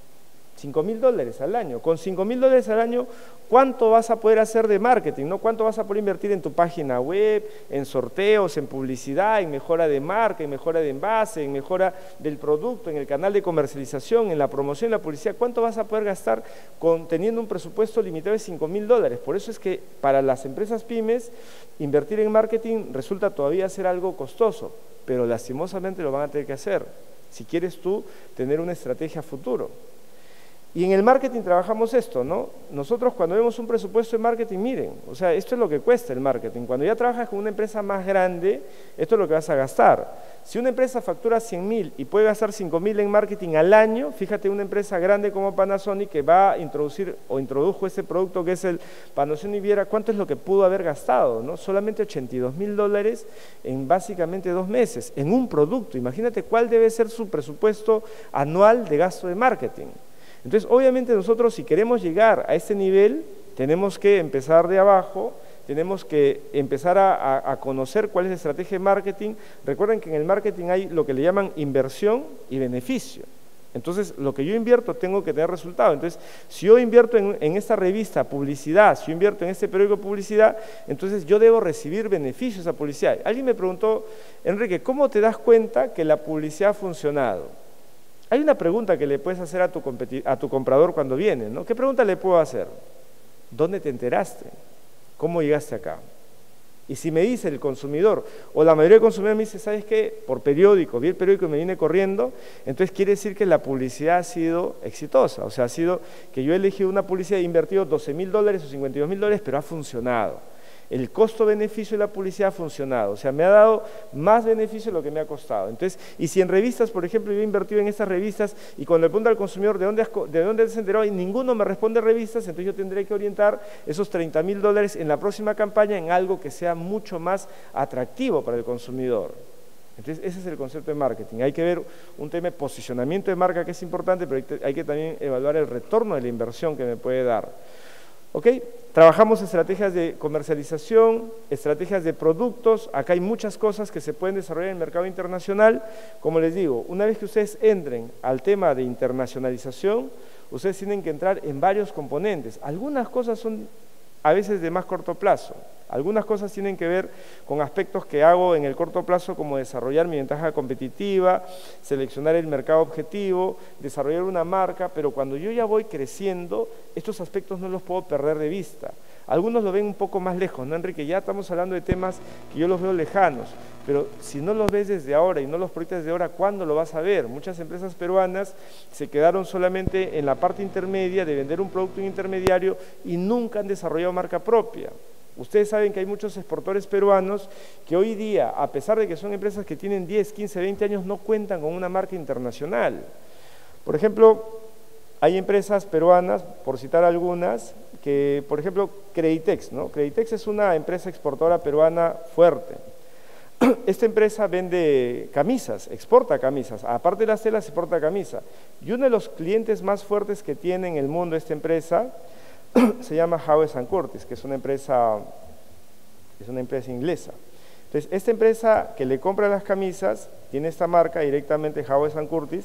$5,000 al año. Con $5,000 al año, ¿cuánto vas a poder hacer de marketing? ¿No? ¿Cuánto vas a poder invertir en tu página web, en sorteos, en publicidad, en mejora de marca, en mejora de envase, en mejora del producto, en el canal de comercialización, en la promoción, en la publicidad? ¿Cuánto vas a poder gastar teniendo un presupuesto limitado de $5,000? Por eso es que para las empresas pymes, invertir en marketing resulta todavía ser algo costoso, pero lastimosamente lo van a tener que hacer si quieres tú tener una estrategia a futuro. Y en el marketing trabajamos esto, ¿no? Nosotros cuando vemos un presupuesto de marketing, miren, o sea, esto es lo que cuesta el marketing. Cuando ya trabajas con una empresa más grande, esto es lo que vas a gastar. Si una empresa factura 100,000 y puede gastar 5,000 en marketing al año, fíjate una empresa grande como Panasonic que va a introducir o introdujo ese producto que es el Panasonic Viera, ¿cuánto es lo que pudo haber gastado? ¿No? Solamente $82,000 en básicamente 2 meses, en un producto. Imagínate cuál debe ser su presupuesto anual de gasto de marketing. Entonces, obviamente nosotros si queremos llegar a este nivel, tenemos que empezar de abajo, tenemos que empezar a conocer cuál es la estrategia de marketing. Recuerden que en el marketing hay lo que le llaman inversión y beneficio. Entonces, lo que yo invierto tengo que tener resultado. Entonces, si yo invierto en esta revista publicidad, si yo invierto en este periódico publicidad, entonces yo debo recibir beneficios a publicidad. Alguien me preguntó, Enrique, ¿cómo te das cuenta que la publicidad ha funcionado? Hay una pregunta que le puedes hacer a tu comprador cuando viene, ¿no? ¿Qué pregunta le puedo hacer? ¿Dónde te enteraste? ¿Cómo llegaste acá? Y si me dice el consumidor, o la mayoría de consumidores me dice, ¿sabes qué? Por periódico, vi el periódico y me vine corriendo, entonces quiere decir que la publicidad ha sido exitosa, o sea, ha sido que yo he elegido una publicidad e invertido $12,000 o $52,000, pero ha funcionado. El costo-beneficio de la publicidad ha funcionado, o sea, me ha dado más beneficio de lo que me ha costado. Entonces, y si en revistas, por ejemplo, yo he invertido en estas revistas y cuando le pregunto al consumidor ¿de dónde se enteró? Y ninguno me responde revistas, entonces yo tendré que orientar esos $30,000 en la próxima campaña en algo que sea mucho más atractivo para el consumidor. Entonces, ese es el concepto de marketing. Hay que ver un tema de posicionamiento de marca que es importante, pero hay que también evaluar el retorno de la inversión que me puede dar. ¿Ok? Trabajamos estrategias de comercialización, estrategias de productos. Acá hay muchas cosas que se pueden desarrollar en el mercado internacional. Como les digo, una vez que ustedes entren al tema de internacionalización, ustedes tienen que entrar en varios componentes. Algunas cosas son a veces de más corto plazo. Algunas cosas tienen que ver con aspectos que hago en el corto plazo, como desarrollar mi ventaja competitiva, seleccionar el mercado objetivo, desarrollar una marca, pero cuando yo ya voy creciendo, estos aspectos no los puedo perder de vista. Algunos lo ven un poco más lejos, ¿no, Enrique? Ya estamos hablando de temas que yo los veo lejanos, pero si no los ves desde ahora y no los proyectas desde ahora, ¿cuándo lo vas a ver? Muchas empresas peruanas se quedaron solamente en la parte intermedia de vender un producto intermediario y nunca han desarrollado marca propia. Ustedes saben que hay muchos exportadores peruanos que hoy día, a pesar de que son empresas que tienen 10, 15, 20 años, no cuentan con una marca internacional. Por ejemplo, hay empresas peruanas, por citar algunas, que, por ejemplo, Creditex, ¿no? Creditex es una empresa exportadora peruana fuerte. Esta empresa vende camisas, exporta camisas, aparte de las telas exporta camisa. Y uno de los clientes más fuertes que tiene en el mundo esta empresa se llama Howes & Curtis, que es una empresa inglesa. Entonces, esta empresa que le compra las camisas, tiene esta marca directamente, Howes & Curtis,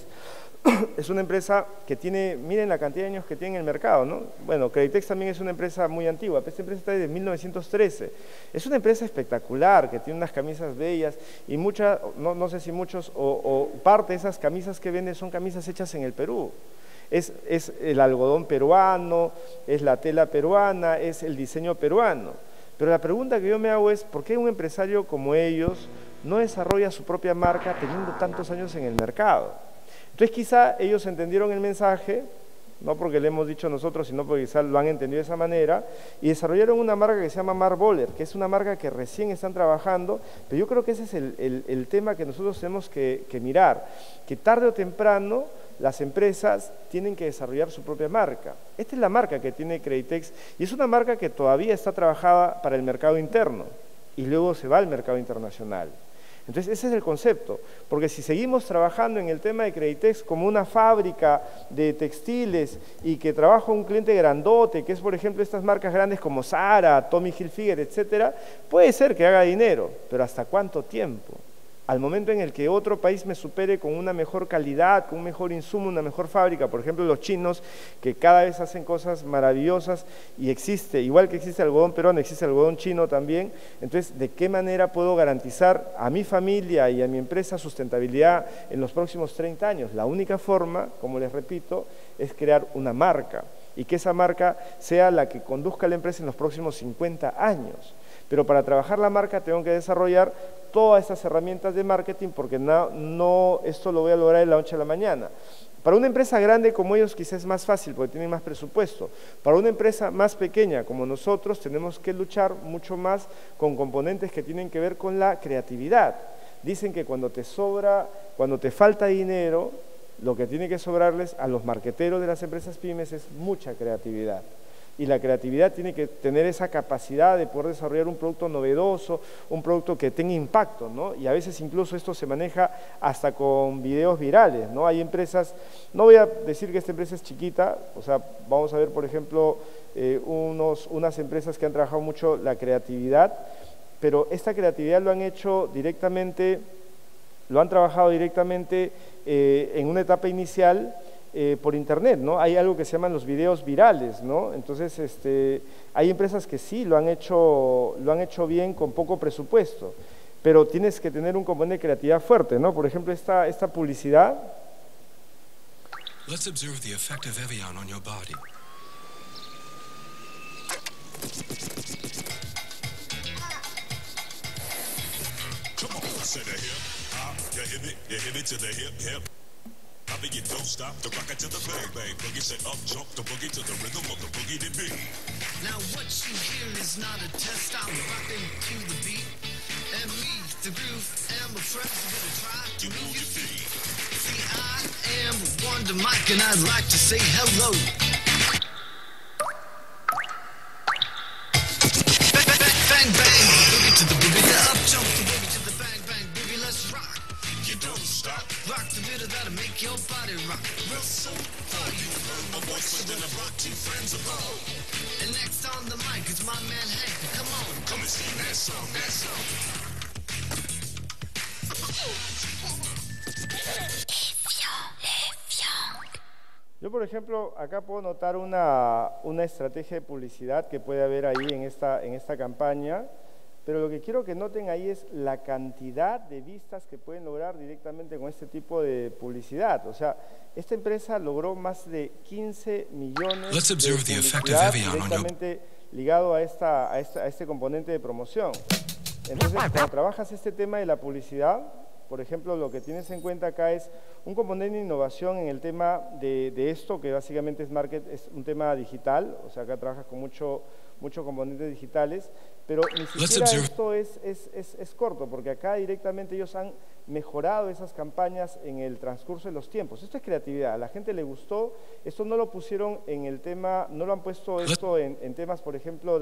es una empresa que tiene, miren la cantidad de años que tiene en el mercado, ¿no? Bueno, Creditex también es una empresa muy antigua, pero esta empresa está desde 1913. Es una empresa espectacular, que tiene unas camisas bellas y muchas, no sé si muchos o parte de esas camisas que vende son camisas hechas en el Perú. Es el algodón peruano, es la tela peruana, es el diseño peruano. Pero la pregunta que yo me hago es, ¿por qué un empresario como ellos no desarrolla su propia marca teniendo tantos años en el mercado? Entonces quizá ellos entendieron el mensaje, no porque le hemos dicho nosotros, sino porque quizá lo han entendido de esa manera, y desarrollaron una marca que se llama Marboller, que es una marca que recién están trabajando, pero yo creo que ese es el tema que nosotros tenemos que mirar, que tarde o temprano las empresas tienen que desarrollar su propia marca. Esta es la marca que tiene Creditex, y es una marca que todavía está trabajada para el mercado interno, y luego se va al mercado internacional. Entonces ese es el concepto, porque si seguimos trabajando en el tema de Creditex como una fábrica de textiles y que trabaja un cliente grandote, que es por ejemplo estas marcas grandes como Zara, Tommy Hilfiger, etcétera, puede ser que haga dinero, pero ¿hasta cuánto tiempo? Al momento en el que otro país me supere con una mejor calidad, con un mejor insumo, una mejor fábrica, por ejemplo los chinos, que cada vez hacen cosas maravillosas y existe, igual que existe el algodón peruano, existe el algodón chino también. Entonces, ¿de qué manera puedo garantizar a mi familia y a mi empresa sustentabilidad en los próximos 30 años? La única forma, como les repito, es crear una marca y que esa marca sea la que conduzca a la empresa en los próximos 50 años. Pero para trabajar la marca tengo que desarrollar todas estas herramientas de marketing porque esto lo voy a lograr de la noche a la mañana. Para una empresa grande como ellos quizás es más fácil porque tienen más presupuesto. Para una empresa más pequeña como nosotros tenemos que luchar mucho más con componentes que tienen que ver con la creatividad. Dicen que cuando te falta dinero, lo que tiene que sobrarles a los marqueteros de las empresas pymes es mucha creatividad. Y la creatividad tiene que tener esa capacidad de poder desarrollar un producto novedoso, un producto que tenga impacto, ¿no? Y a veces incluso esto se maneja hasta con videos virales, ¿no? Hay empresas, no voy a decir que esta empresa es chiquita, o sea, vamos a ver, por ejemplo, unas empresas que han trabajado mucho la creatividad, pero esta creatividad lo han hecho directamente, lo han trabajado directamente en una etapa inicial, por internet, ¿no? Hay algo que se llaman los videos virales, ¿no? Entonces, hay empresas que sí lo han hecho bien con poco presupuesto, pero tienes que tener un componente de creatividad fuerte, ¿no? Por ejemplo, esta publicidad. Let's observe the effect of Evian on your body. Come on, I said the hip, the hip to the hip. I mean, you don't stop the rocket to the bang bang. Boogie say up, jump the boogie to the rhythm of the boogie to beat. Now what you hear is not a test. I'm rocking to the beat, and me, the groove, and my friends are gonna try to move your feet. See, I am Wonder Mike, and I'd like to say hello. Bang bang bang bang, boogie to the boogie, up jump the boogie to the bang bang boogie. Let's rock. You don't stop. Rock the bit of that'll make your body rock. Real soon, for you heard my voice, so then I brought two friends along. And next on the mic is my man Hank. Come on, come and sing that song, that song. Yo, por ejemplo, acá puedo notar una estrategia de publicidad que puede haber ahí en esta campaña. Pero lo que quiero que noten ahí es la cantidad de vistas que pueden lograr directamente con este tipo de publicidad. O sea, esta empresa logró más de 15 millones de publicidad directamente ligado a este componente de promoción. Entonces, cuando trabajas este tema de la publicidad, por ejemplo, lo que tienes en cuenta acá es un componente de innovación en el tema de esto, que básicamente es un tema digital, o sea, acá trabajas con muchos componentes digitales, Pero ni siquiera esto es corto, porque acá directamente ellos han mejorado esas campañas en el transcurso de los tiempos. Esto es creatividad, a la gente le gustó, esto no lo pusieron en el tema, no lo han puesto esto en temas, por ejemplo,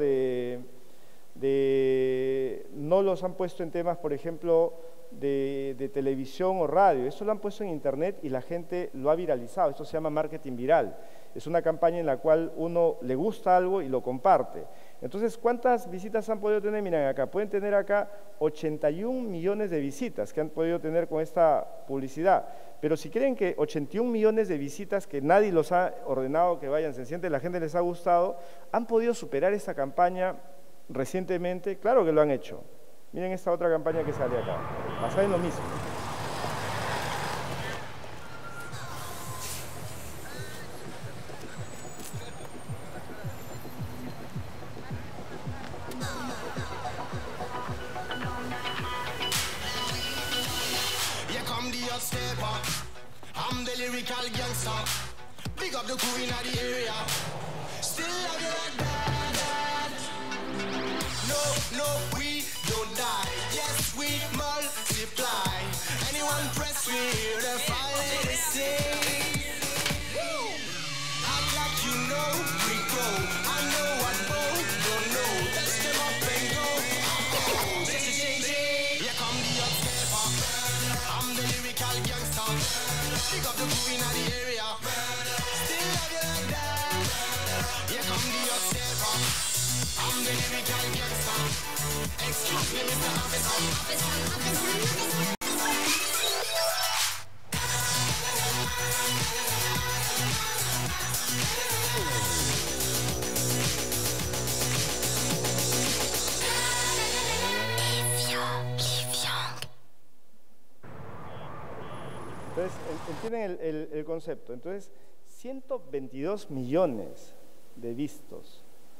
no los han puesto en temas, por ejemplo, de televisión o radio, esto lo han puesto en internet y la gente lo ha viralizado, esto se llama marketing viral, es una campaña en la cual uno le gusta algo y lo comparte. Entonces, ¿cuántas visitas han podido tener? Miren acá, pueden tener acá 81 millones de visitas que han podido tener con esta publicidad, pero si creen que 81 millones de visitas que nadie los ha ordenado que vayan, se siente, la gente les ha gustado, han podido superar esta campaña recientemente, claro que lo han hecho. Miren esta otra campaña que sale acá, basada en lo mismo. I'm the lyrical gangster. Big up the crew in the area. Still love you like that. No, we don't die. Yes, we multiply. Anyone press me, the fire they sing. Act like you know we go. I know what both don't know. Let's them up and go. This is changing. Here come the upstepper. I'm the lyrical gangster. Big up the crew in the area. Still love you like that. Here come the upstepper. I'm the lyrical gangster. Excuse me, Mr. Officer. Entonces, entienden el concepto. Entonces, 122 millones de vistos.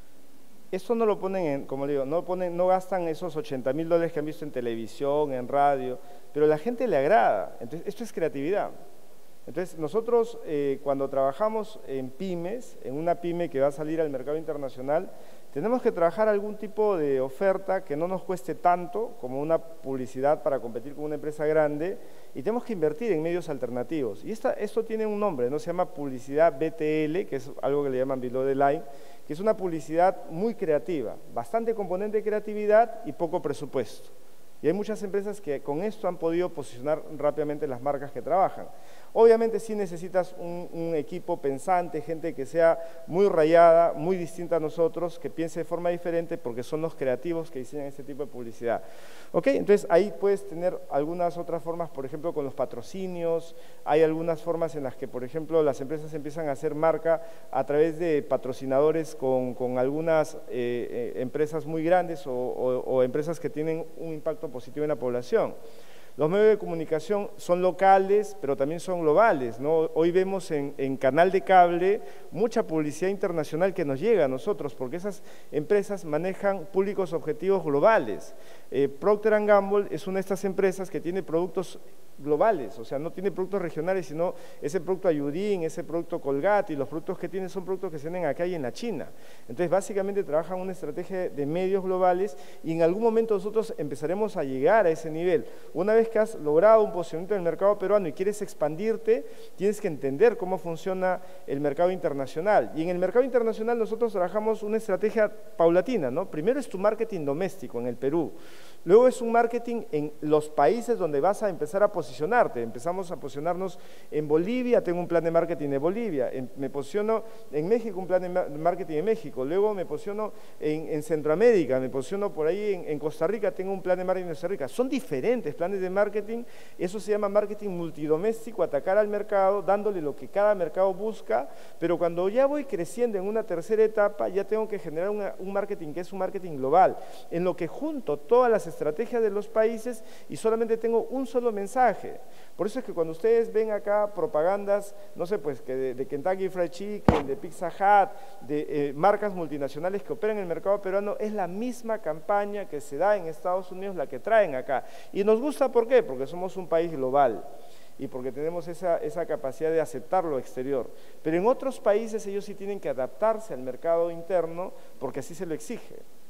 Esto no lo ponen en, como le digo, no gastan esos $80.000 que han visto en televisión, en radio, pero a la gente le agrada. Entonces, esto es creatividad. Entonces, nosotros cuando trabajamos en pymes, en una pyme que va a salir al mercado internacional, tenemos que trabajar algún tipo de oferta que no nos cueste tanto como una publicidad para competir con una empresa grande, y tenemos que invertir en medios alternativos. Y esto tiene un nombre, ¿no? Se llama publicidad BTL, que es algo que le llaman below the line, que es una publicidad muy creativa, bastante componente de creatividad y poco presupuesto. Y hay muchas empresas que con esto han podido posicionar rápidamente las marcas que trabajan. Obviamente sí necesitas un equipo pensante, gente que sea muy rayada, muy distinta a nosotros, que piense de forma diferente, porque son los creativos que diseñan este tipo de publicidad. ¿Ok? Entonces ahí puedes tener algunas otras formas, por ejemplo con los patrocinios, hay algunas formas en las que, por ejemplo, las empresas empiezan a hacer marca a través de patrocinadores con algunas empresas muy grandes o empresas que tienen un impacto positivo en la población. Los medios de comunicación son locales, pero también son globales, ¿no? Hoy vemos en canal de cable mucha publicidad internacional que nos llega a nosotros, porque esas empresas manejan públicos objetivos globales. Procter & Gamble es una de estas empresas que tiene productos globales, o sea, no tiene productos regionales, sino ese producto Ayudín, ese producto Colgate, y los productos que tienen son productos que se venden acá y en la China. Entonces, básicamente trabajan una estrategia de medios globales, y en algún momento nosotros empezaremos a llegar a ese nivel. Una vez que has logrado un posicionamiento en el mercado peruano y quieres expandirte, tienes que entender cómo funciona el mercado internacional. Y en el mercado internacional nosotros trabajamos una estrategia paulatina, ¿no? Primero es tu marketing doméstico en el Perú. Luego es un marketing en los países donde vas a empezar a posicionarte. Empezamos a posicionarnos en Bolivia, tengo un plan de marketing de Bolivia. Me posiciono en México, un plan de marketing en México. Luego me posiciono en Centroamérica, me posiciono por ahí en Costa Rica, tengo un plan de marketing en Costa Rica. Son diferentes planes de marketing, eso se llama marketing multidoméstico, atacar al mercado, dándole lo que cada mercado busca, pero cuando ya voy creciendo en una tercera etapa, ya tengo que generar un marketing que es un marketing global, en lo que junto todas las estrategias de los países y solamente tengo un solo mensaje. Por eso es que cuando ustedes ven acá propagandas, no sé, pues que de Kentucky Fried Chicken, de Pizza Hut, de marcas multinacionales que operan en el mercado peruano, es la misma campaña que se da en Estados Unidos, la que traen acá. Y nos gusta, ¿por qué? Porque somos un país global y porque tenemos esa capacidad de aceptar lo exterior. Pero en otros países ellos sí tienen que adaptarse al mercado interno porque así se lo exige.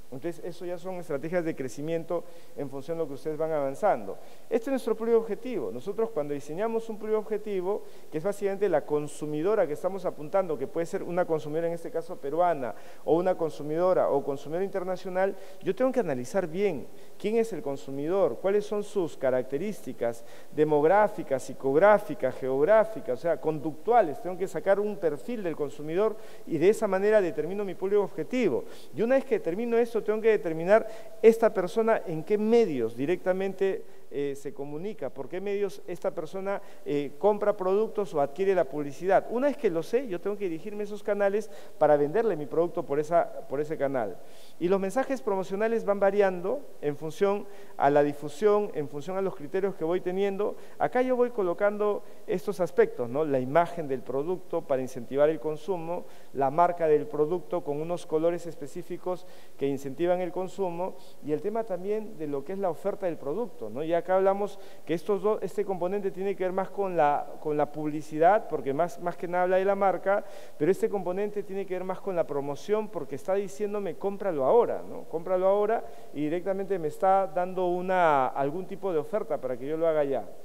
Entonces, eso ya son estrategias de crecimiento en función de lo que ustedes van avanzando. Este es nuestro público objetivo. Nosotros cuando diseñamos un público objetivo, que es básicamente la consumidora que estamos apuntando, que puede ser una consumidora en este caso peruana, o una consumidora o consumidora internacional, yo tengo que analizar bien quién es el consumidor, cuáles son sus características demográficas, psicográficas, geográficas, o sea, conductuales. Tengo que sacar un perfil del consumidor y de esa manera determino mi público objetivo. Y una vez que determino esto, tengo que determinar esta persona en qué medios directamente se comunica, por qué medios esta persona compra productos o adquiere la publicidad. Una vez que lo sé, yo tengo que dirigirme a esos canales para venderle mi producto por ese canal. Y los mensajes promocionales van variando en función a la difusión, en función a los criterios que voy teniendo. Acá yo voy colocando estos aspectos, ¿no? La imagen del producto para incentivar el consumo, la marca del producto con unos colores específicos que incentivan el consumo, y el tema también de lo que es la oferta del producto, ¿no? Ya acá hablamos que este componente tiene que ver más con la publicidad, porque más que nada habla de la marca, pero este componente tiene que ver más con la promoción, porque está diciéndome cómpralo ahora, ¿no? Cómpralo ahora, y directamente me está dando algún tipo de oferta para que yo lo haga ya.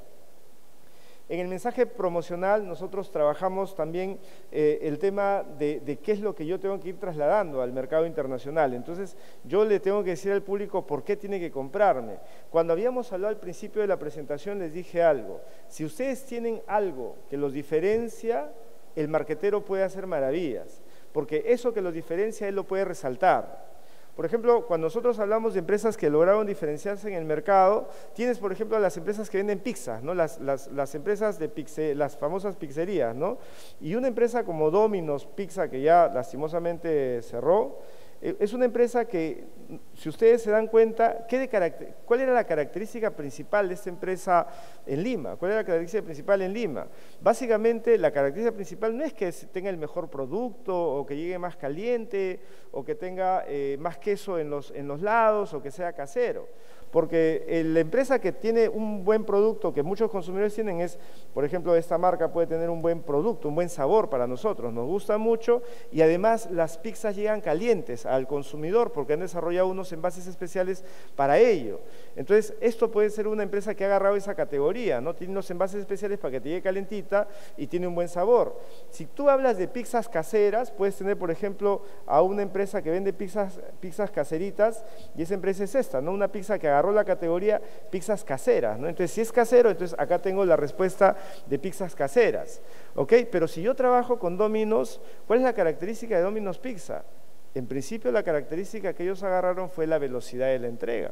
En el mensaje promocional nosotros trabajamos también el tema de qué es lo que yo tengo que ir trasladando al mercado internacional. Entonces yo le tengo que decir al público por qué tiene que comprarme. Cuando habíamos hablado al principio de la presentación les dije algo: si ustedes tienen algo que los diferencia, el marquetero puede hacer maravillas, porque eso que los diferencia él lo puede resaltar. Por ejemplo, cuando nosotros hablamos de empresas que lograron diferenciarse en el mercado, tienes, por ejemplo, las empresas que venden pizza, ¿no? Las empresas las famosas pizzerías, ¿no? Y una empresa como Domino's Pizza, que ya lastimosamente cerró, es una empresa que, si ustedes se dan cuenta, ¿cuál era la característica principal de esta empresa en Lima? ¿Cuál era la característica principal en Lima? Básicamente, la característica principal no es que tenga el mejor producto, o que llegue más caliente, o que tenga más queso en los lados, o que sea casero. Porque la empresa que tiene un buen producto, que muchos consumidores tienen, es, por ejemplo, esta marca puede tener un buen producto, un buen sabor para nosotros, nos gusta mucho, y además las pizzas llegan calientes al consumidor porque han desarrollado unos envases especiales para ello. Entonces, esto puede ser una empresa que ha agarrado esa categoría, ¿no? Tiene unos envases especiales para que te llegue calentita y tiene un buen sabor. Si tú hablas de pizzas caseras, puedes tener, por ejemplo, a una empresa que vende pizzas caseritas, y esa empresa es esta, ¿no? Una pizza que agarró la categoría pizzas caseras, ¿no? Entonces, si es casero, entonces acá tengo la respuesta de pizzas caseras, ¿ok? Pero si yo trabajo con Domino's, ¿cuál es la característica de Domino's Pizza? En principio, la característica que ellos agarraron fue la velocidad de la entrega.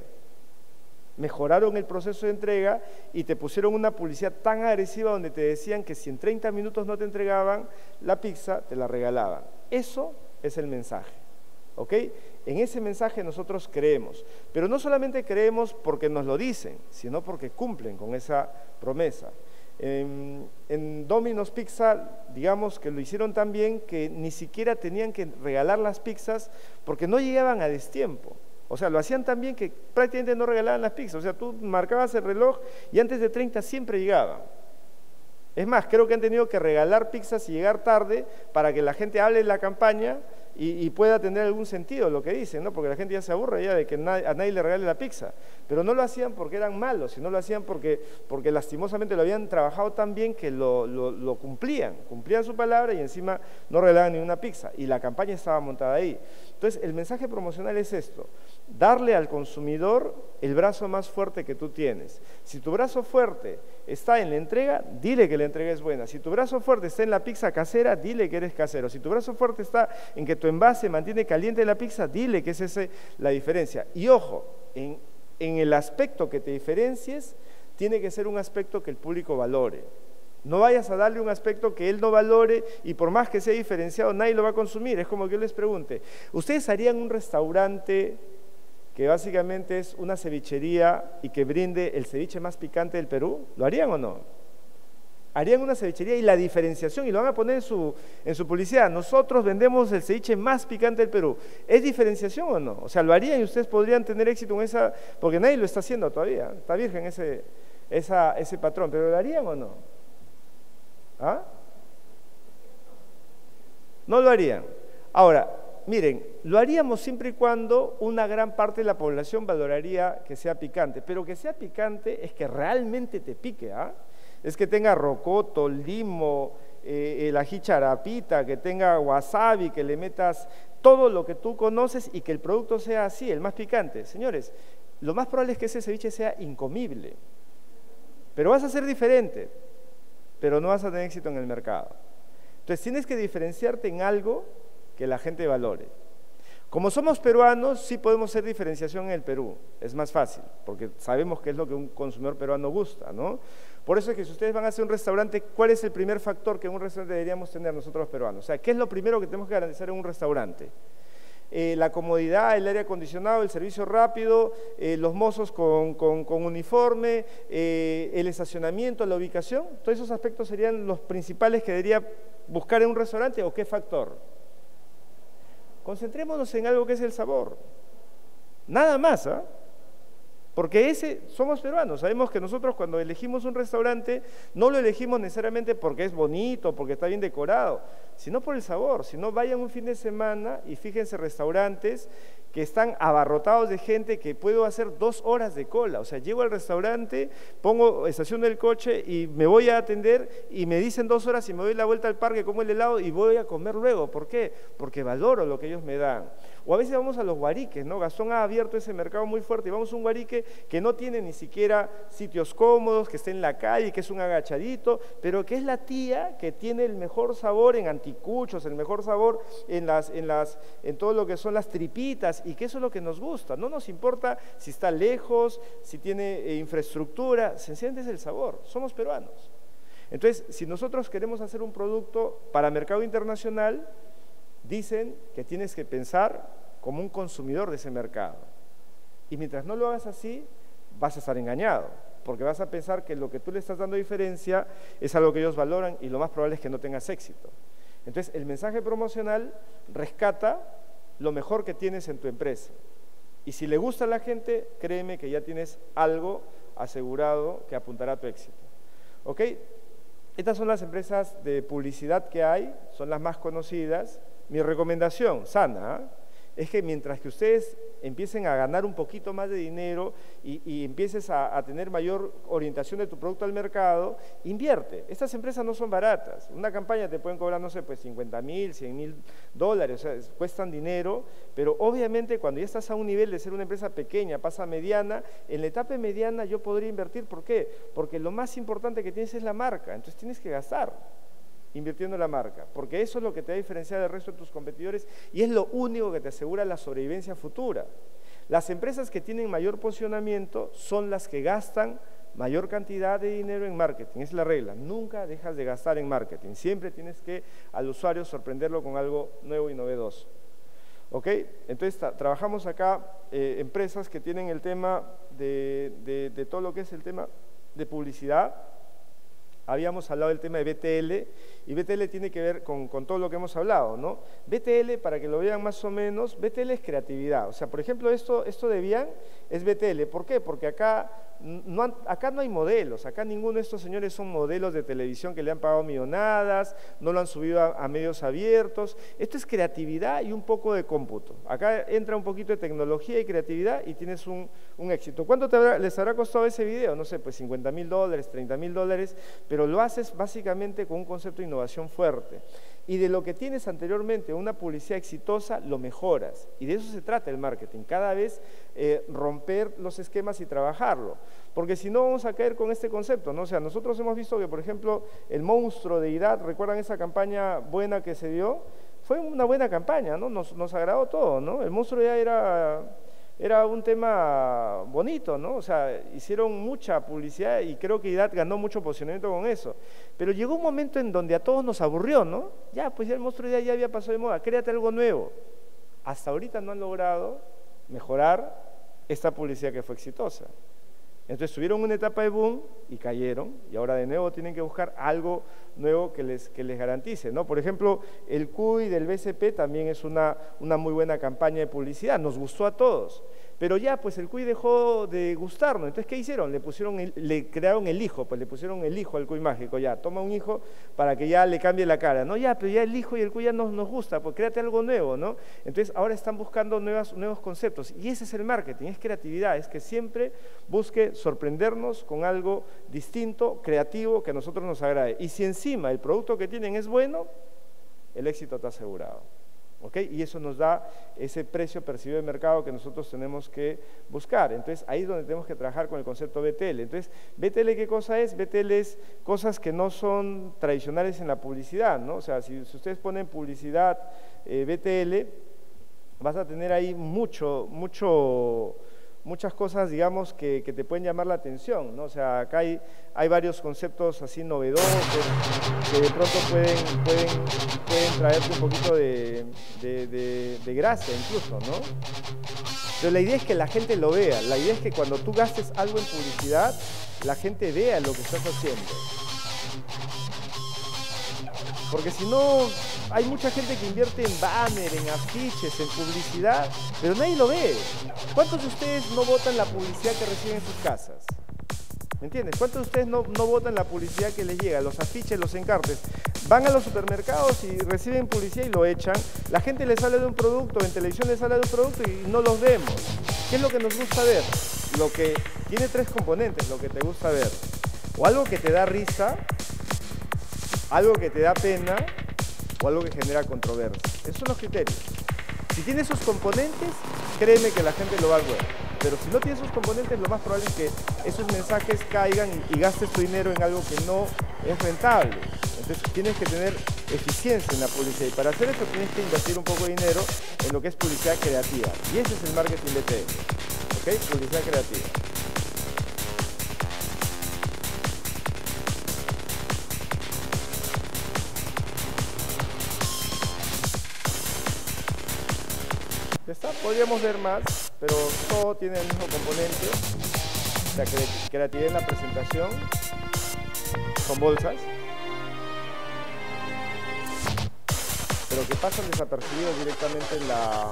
Mejoraron el proceso de entrega y te pusieron una publicidad tan agresiva donde te decían que si en 30 minutos no te entregaban la pizza, te la regalaban. Eso es el mensaje, ¿ok? En ese mensaje nosotros creemos, pero no solamente creemos porque nos lo dicen, sino porque cumplen con esa promesa. En Domino's Pizza, digamos que lo hicieron tan bien que ni siquiera tenían que regalar las pizzas porque no llegaban a destiempo. O sea, lo hacían tan bien que prácticamente no regalaban las pizzas. O sea, tú marcabas el reloj y antes de 30 siempre llegaban. Es más, creo que han tenido que regalar pizzas y llegar tarde para que la gente hable en la campaña y pueda tener algún sentido lo que dicen, ¿no? Porque la gente ya se aburre ya de que a nadie le regale la pizza. Pero no lo hacían porque eran malos, sino lo hacían porque lastimosamente lo habían trabajado tan bien que lo cumplían su palabra, y encima no regalaban ni una pizza, y la campaña estaba montada ahí. Entonces, el mensaje promocional es esto: darle al consumidor el brazo más fuerte que tú tienes. Si tu brazo fuerte está en la entrega, dile que la entrega es buena. Si tu brazo fuerte está en la pizza casera, dile que eres casero. Si tu brazo fuerte está en que tu envase mantiene caliente la pizza, dile que es esa la diferencia. Y ojo, en el aspecto que te diferencies, tiene que ser un aspecto que el público valore. No vayas a darle un aspecto que él no valore, y por más que sea diferenciado, nadie lo va a consumir. Es como que yo les pregunte: ¿ustedes harían un restaurante que básicamente es una cevichería y que brinde el ceviche más picante del Perú? ¿Lo harían o no? Harían una cevichería y la diferenciación, y lo van a poner en su publicidad: nosotros vendemos el ceviche más picante del Perú. ¿Es diferenciación o no? O sea, lo harían, y ustedes podrían tener éxito en esa, porque nadie lo está haciendo todavía, está virgen ese patrón, pero ¿lo harían o no? ¿Ah? No lo harían. Ahora, Miren, lo haríamos siempre y cuando una gran parte de la población valoraría que sea picante, pero que sea picante es que realmente te pique, ¿ah? Es que tenga rocoto, limo, el ají charapita, que tenga wasabi, que le metas todo lo que tú conoces y que el producto sea así, el más picante. Señores, lo más probable es que ese ceviche sea incomible, pero vas a ser diferente, pero no vas a tener éxito en el mercado. Entonces tienes que diferenciarte en algo que la gente valore. Como somos peruanos, sí podemos hacer diferenciación en el Perú, es más fácil, porque sabemos qué es lo que un consumidor peruano gusta, ¿no? Por eso es que si ustedes van a hacer un restaurante, ¿cuál es el primer factor que en un restaurante deberíamos tener nosotros los peruanos? O sea, ¿qué es lo primero que tenemos que garantizar en un restaurante? La comodidad, el aire acondicionado, el servicio rápido, los mozos con uniforme, el estacionamiento, la ubicación, todos esos aspectos serían los principales que debería buscar en un restaurante. ¿O qué factor? Concentrémonos en algo que es el sabor, nada más, ¿ah? Porque somos peruanos, sabemos que nosotros cuando elegimos un restaurante no lo elegimos necesariamente porque es bonito, porque está bien decorado, sino por el sabor. Si no, vayan un fin de semana y fíjense restaurantes que están abarrotados de gente que puedo hacer 2 horas de cola. O sea, llego al restaurante, estaciono el coche y me voy a atender y me dicen 2 horas y me doy la vuelta al parque, como el helado y voy a comer luego. ¿Por qué? Porque valoro lo que ellos me dan. O a veces vamos a los guariques, ¿no? Gastón ha abierto ese mercado muy fuerte y vamos a un guarique que no tiene ni siquiera sitios cómodos, que está en la calle, que es un agachadito, pero que es la tía que tiene el mejor sabor en anticuchos, el mejor sabor en todo lo que son las tripitas, y que eso es lo que nos gusta. No nos importa si está lejos, si tiene infraestructura, sencillamente es el sabor. Somos peruanos. Entonces, si nosotros queremos hacer un producto para mercado internacional, dicen que tienes que pensar como un consumidor de ese mercado. Y mientras no lo hagas así, vas a estar engañado, porque vas a pensar que lo que tú le estás dando diferencia es algo que ellos valoran y lo más probable es que no tengas éxito. Entonces, el mensaje promocional rescata lo mejor que tienes en tu empresa. Y si le gusta a la gente, créeme que ya tienes algo asegurado que apuntará a tu éxito. ¿Ok? Estas son las empresas de publicidad que hay, son las más conocidas. Mi recomendación, sana, es que mientras que ustedes empiecen a ganar un poquito más de dinero y empieces a tener mayor orientación de tu producto al mercado, invierte. Estas empresas no son baratas. Una campaña te pueden cobrar, no sé, pues $50,000, $100,000, o sea, cuestan dinero, pero obviamente cuando ya estás a un nivel de ser una empresa pequeña, pasa a mediana, en la etapa mediana yo podría invertir. ¿Por qué? Porque lo más importante que tienes es la marca, entonces tienes que gastar invirtiendo en la marca, porque eso es lo que te va a diferenciar del resto de tus competidores y es lo único que te asegura la sobrevivencia futura. Las empresas que tienen mayor posicionamiento son las que gastan mayor cantidad de dinero en marketing, es la regla. Nunca dejas de gastar en marketing, siempre tienes que al usuario sorprenderlo con algo nuevo y novedoso. ¿Ok? Entonces trabajamos acá empresas que tienen el tema de todo lo que es el tema de publicidad. Habíamos hablado del tema de BTL, y BTL tiene que ver con todo lo que hemos hablado, ¿no? BTL, para que lo vean más o menos, BTL es creatividad. O sea, por ejemplo, esto de Bian es BTL. ¿Por qué? Porque acá no hay modelos, acá ninguno de estos señores son modelos de televisión que le han pagado millonadas, no lo han subido a medios abiertos. Esto es creatividad y un poco de cómputo. Acá entra un poquito de tecnología y creatividad y tienes un éxito. ¿Cuánto les habrá costado ese video? No sé, pues $50,000, $30,000, pero lo haces básicamente con un concepto de innovación fuerte. Y de lo que tienes anteriormente, una publicidad exitosa, lo mejoras. Y de eso se trata el marketing, cada vez romper los esquemas y trabajarlo. Porque si no vamos a caer con este concepto, ¿no? O sea, nosotros hemos visto que, por ejemplo, el monstruo de Irat, ¿recuerdan esa campaña buena que se dio? Fue una buena campaña, ¿no? Nos agradó todo, ¿no? El monstruo ya era un tema bonito, ¿no? O sea, hicieron mucha publicidad y creo que Idat ganó mucho posicionamiento con eso. Pero llegó un momento en donde a todos nos aburrió, ¿no? Ya, pues ya el monstruo ya había pasado de moda, créate algo nuevo. Hasta ahorita no han logrado mejorar esta publicidad que fue exitosa. Entonces tuvieron una etapa de boom y cayeron, y ahora de nuevo tienen que buscar algo nuevo que les garantice, ¿no? Por ejemplo, el CUI del BCP también es una muy buena campaña de publicidad, nos gustó a todos, pero ya, pues el cuy dejó de gustarnos. Entonces, ¿qué hicieron? Le crearon el hijo, pues le pusieron el hijo al cuy mágico, ya, toma un hijo para que ya le cambie la cara, ¿no? Ya, pero ya el hijo y el cuy ya nos gusta, pues créate algo nuevo, ¿no? Entonces, ahora están buscando nuevos conceptos, y ese es el marketing, es creatividad, es que siempre busque sorprendernos con algo distinto, creativo, que a nosotros nos agrade. Y si encima el producto que tienen es bueno, el éxito está asegurado. ¿Okay? Y eso nos da ese precio percibido de mercado que nosotros tenemos que buscar. Entonces, ahí es donde tenemos que trabajar con el concepto BTL. Entonces, ¿BTL qué cosa es? BTL es cosas que no son tradicionales en la publicidad, ¿no? O sea, si ustedes ponen publicidad BTL, vas a tener ahí muchas cosas, digamos, que te pueden llamar la atención, ¿no? O sea, acá hay varios conceptos así novedosos que de pronto pueden traerte un poquito de gracia incluso, ¿no? Pero la idea es que la gente lo vea, la idea es que cuando tú gastes algo en publicidad, la gente vea lo que estás haciendo. Porque si no, hay mucha gente que invierte en banner, en afiches, en publicidad, pero nadie lo ve. ¿Cuántos de ustedes no votan la publicidad que reciben en sus casas? ¿Me entiendes? ¿Cuántos de ustedes no votan la publicidad que les llega, los afiches, los encartes? Van a los supermercados y reciben publicidad y lo echan. La gente les sale de un producto, en televisión les sale de un producto y no los vemos. ¿Qué es lo que nos gusta ver? Lo que tiene tres componentes, lo que te gusta ver. O algo que te da risa, algo que te da pena o algo que genera controversia. Esos son los criterios. Si tiene esos componentes, créeme que la gente lo va a ver. Pero si no tiene esos componentes, lo más probable es que esos mensajes caigan y gastes tu dinero en algo que no es rentable. Entonces tienes que tener eficiencia en la publicidad. Y para hacer eso tienes que invertir un poco de dinero en lo que es publicidad creativa. Y ese es el marketing BTL. ¿Ok? Publicidad creativa. Ya está, podríamos ver más, pero todo tiene el mismo componente. O sea, creatividad en la presentación, con bolsas, pero que pasan desapercibidos directamente en la...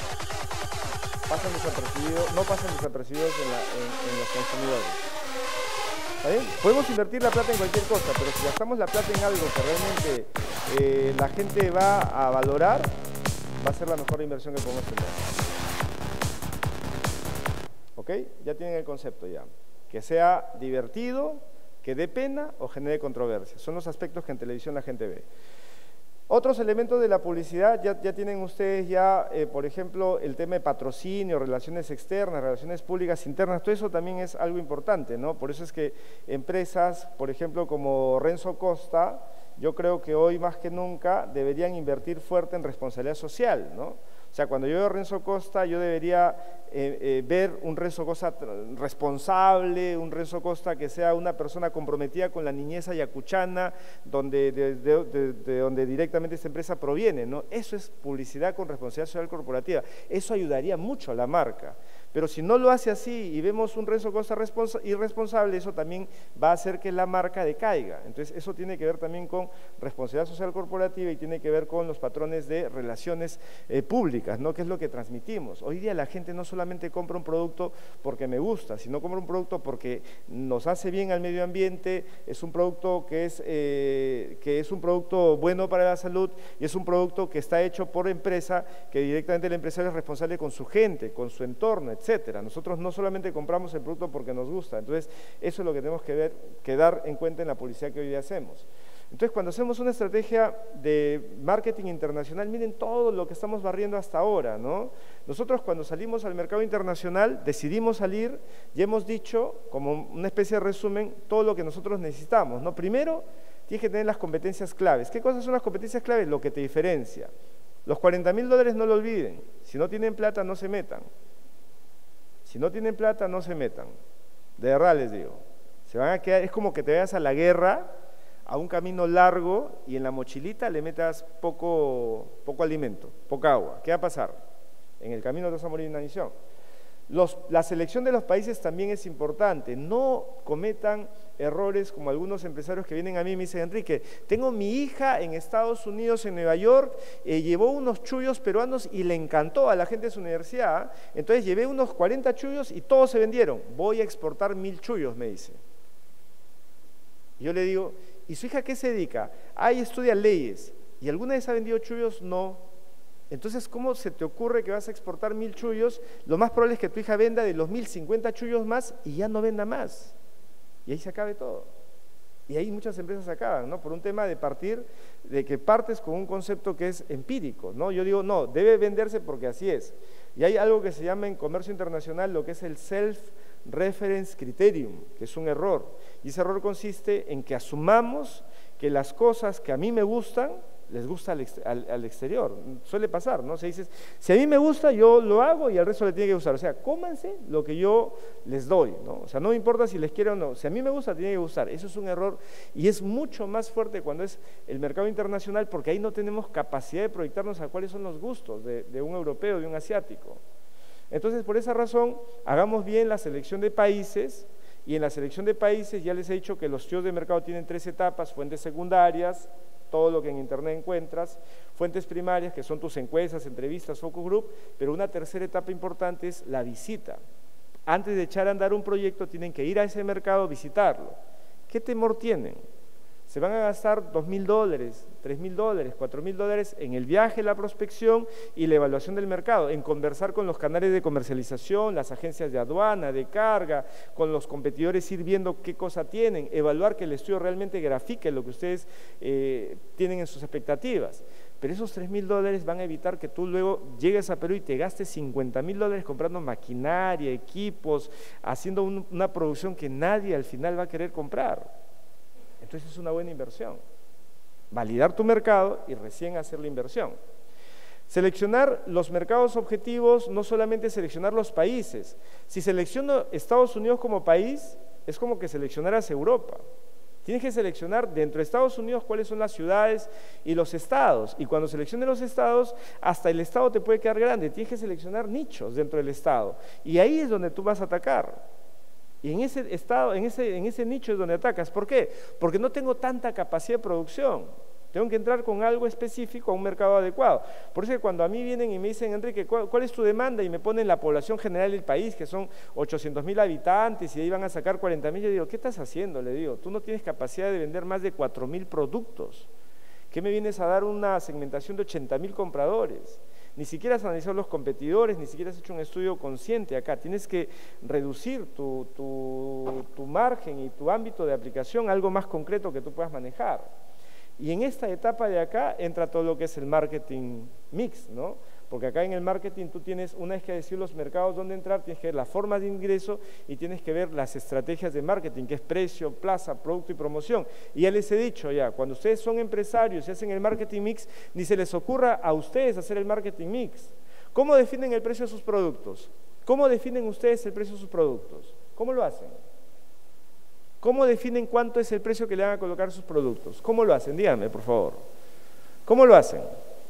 no pasan desapercibidos en los consumidores. ¿Está bien? Podemos invertir la plata en cualquier cosa, pero si gastamos la plata en algo que realmente la gente va a valorar, va a ser la mejor inversión que podemos tener. ¿Ok? Ya tienen el concepto ya. Que sea divertido, que dé pena o genere controversia. Son los aspectos que en televisión la gente ve. Otros elementos de la publicidad, ya tienen ustedes por ejemplo, el tema de patrocinio, relaciones externas, relaciones públicas internas, todo eso también es algo importante, ¿no? Por eso es que empresas, por ejemplo, como Renzo Costa, yo creo que hoy más que nunca deberían invertir fuerte en responsabilidad social, ¿no? O sea, cuando yo veo a Renzo Costa, yo debería ver un Renzo Costa responsable, un Renzo Costa que sea una persona comprometida con la niñez ayacuchana, de donde directamente esta empresa proviene, ¿no? Eso es publicidad con responsabilidad social corporativa. Eso ayudaría mucho a la marca. Pero si no lo hace así y vemos un Renzo Costa irresponsable, eso también va a hacer que la marca decaiga. Entonces, eso tiene que ver también con responsabilidad social corporativa y tiene que ver con los patrones de relaciones públicas, ¿no? Que es lo que transmitimos. Hoy día la gente no solamente compra un producto porque me gusta, sino compra un producto porque nos hace bien al medio ambiente, es un producto que es un producto bueno para la salud y es un producto que está hecho por empresa, que directamente el empresario es responsable con su gente, con su entorno, etcétera. Nosotros no solamente compramos el producto porque nos gusta. Entonces, eso es lo que tenemos que dar en cuenta en la publicidad que hoy día hacemos. Entonces, cuando hacemos una estrategia de marketing internacional, miren todo lo que estamos barriendo hasta ahora, ¿no? Nosotros cuando salimos al mercado internacional, decidimos salir y hemos dicho, como una especie de resumen, todo lo que nosotros necesitamos, ¿no? Primero, tienes que tener las competencias claves. ¿Qué cosas son las competencias claves? Lo que te diferencia. Los $40.000 no lo olviden. Si no tienen plata, no se metan. Si no tienen plata, no se metan. De verdad les digo. Se van a quedar, es como que te vayas a la guerra, a un camino largo y en la mochilita le metas poco alimento, poca agua. ¿Qué va a pasar? En el camino te vas a morir de inanición. La selección de los países también es importante. No cometan errores como algunos empresarios que vienen a mí y me dicen: Enrique, tengo mi hija en Estados Unidos, en Nueva York, llevó unos chullos peruanos y le encantó a la gente de su universidad, entonces llevé unos 40 chullos y todos se vendieron. Voy a exportar 1000 chullos, me dice. Y yo le digo: ¿y su hija a qué se dedica? Ella estudia leyes. ¿Y alguna vez ha vendido chullos? No. Entonces, ¿cómo se te ocurre que vas a exportar 1000 chullos? Lo más probable es que tu hija venda de los 1050 chullos más y ya no venda más. Y ahí se acabe todo. Y ahí muchas empresas acaban, ¿no? Por un tema de partir, de que partes con un concepto que es empírico, ¿no? Yo digo, no, debe venderse porque así es. Y hay algo que se llama en comercio internacional lo que es el self-reference criterium, que es un error. Y ese error consiste en que asumamos que las cosas que a mí me gustan les gusta al exterior. Suele pasar, ¿no? Se dice, si a mí me gusta, yo lo hago y al resto le tiene que gustar. O sea, cómanse lo que yo les doy, ¿no? O sea, no me importa si les quiero o no. Si a mí me gusta, tiene que gustar. Eso es un error y es mucho más fuerte cuando es el mercado internacional, porque ahí no tenemos capacidad de proyectarnos a cuáles son los gustos de un europeo, de un asiático. Entonces, por esa razón, hagamos bien la selección de países. Y en la selección de países ya les he dicho que los estudios de mercado tienen 3 etapas: fuentes secundarias, todo lo que en internet encuentras; fuentes primarias, que son tus encuestas, entrevistas, focus group; pero una tercera etapa importante es la visita. Antes de echar a andar un proyecto tienen que ir a ese mercado, visitarlo. ¿Qué temor tienen? Se van a gastar $2000, $3000, $4000 en el viaje, la prospección y la evaluación del mercado, en conversar con los canales de comercialización, las agencias de aduana, de carga, con los competidores, ir viendo qué cosa tienen, evaluar que el estudio realmente grafique lo que ustedes tienen en sus expectativas. Pero esos $3000 van a evitar que tú luego llegues a Perú y te gastes $50000 comprando maquinaria, equipos, haciendo una producción que nadie al final va a querer comprar. Entonces es una buena inversión. Validar tu mercado y recién hacer la inversión. Seleccionar los mercados objetivos, no solamente seleccionar los países. Si selecciono Estados Unidos como país, es como que seleccionaras Europa. Tienes que seleccionar dentro de Estados Unidos cuáles son las ciudades y los estados. Y cuando selecciones los estados, hasta el estado te puede quedar grande. Tienes que seleccionar nichos dentro del estado. Y ahí es donde tú vas a atacar. Y en ese estado, en ese nicho es donde atacas. ¿Por qué? Porque no tengo tanta capacidad de producción. Tengo que entrar con algo específico a un mercado adecuado. Por eso cuando a mí vienen y me dicen: Enrique, ¿cuál es tu demanda? Y me ponen la población general del país, que son 800,000 habitantes, y ahí van a sacar 40,000. Yo digo: ¿qué estás haciendo? Le digo, tú no tienes capacidad de vender más de 4,000 productos. ¿Qué me vienes a dar una segmentación de 80,000 compradores? Ni siquiera has analizado los competidores, ni siquiera has hecho un estudio consciente acá. Tienes que reducir tu margen y tu ámbito de aplicación a algo más concreto que tú puedas manejar. Y en esta etapa de acá entra todo lo que es el marketing mix, ¿no? Porque acá en el marketing tú tienes, una vez que decir los mercados donde entrar, tienes que ver la forma de ingreso y tienes que ver las estrategias de marketing, que es precio, plaza, producto y promoción. Y ya les he dicho ya, cuando ustedes son empresarios y hacen el marketing mix, ni se les ocurra a ustedes hacer el marketing mix. ¿Cómo definen el precio de sus productos? ¿Cómo definen ustedes el precio de sus productos? ¿Cómo lo hacen? ¿Cómo definen cuánto es el precio que le van a colocar a sus productos? ¿Cómo lo hacen? Díganme, por favor. ¿Cómo lo hacen?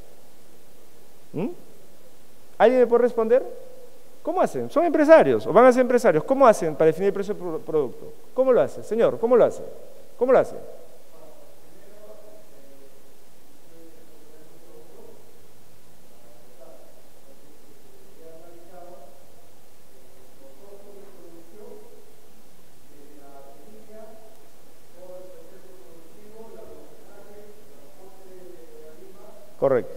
¿Alguien me puede responder? ¿Cómo hacen? ¿Son empresarios o van a ser empresarios? ¿Cómo hacen para definir el precio del producto? ¿Cómo lo hace? Señor, ¿cómo lo hace? ¿Cómo lo hace? Correcto.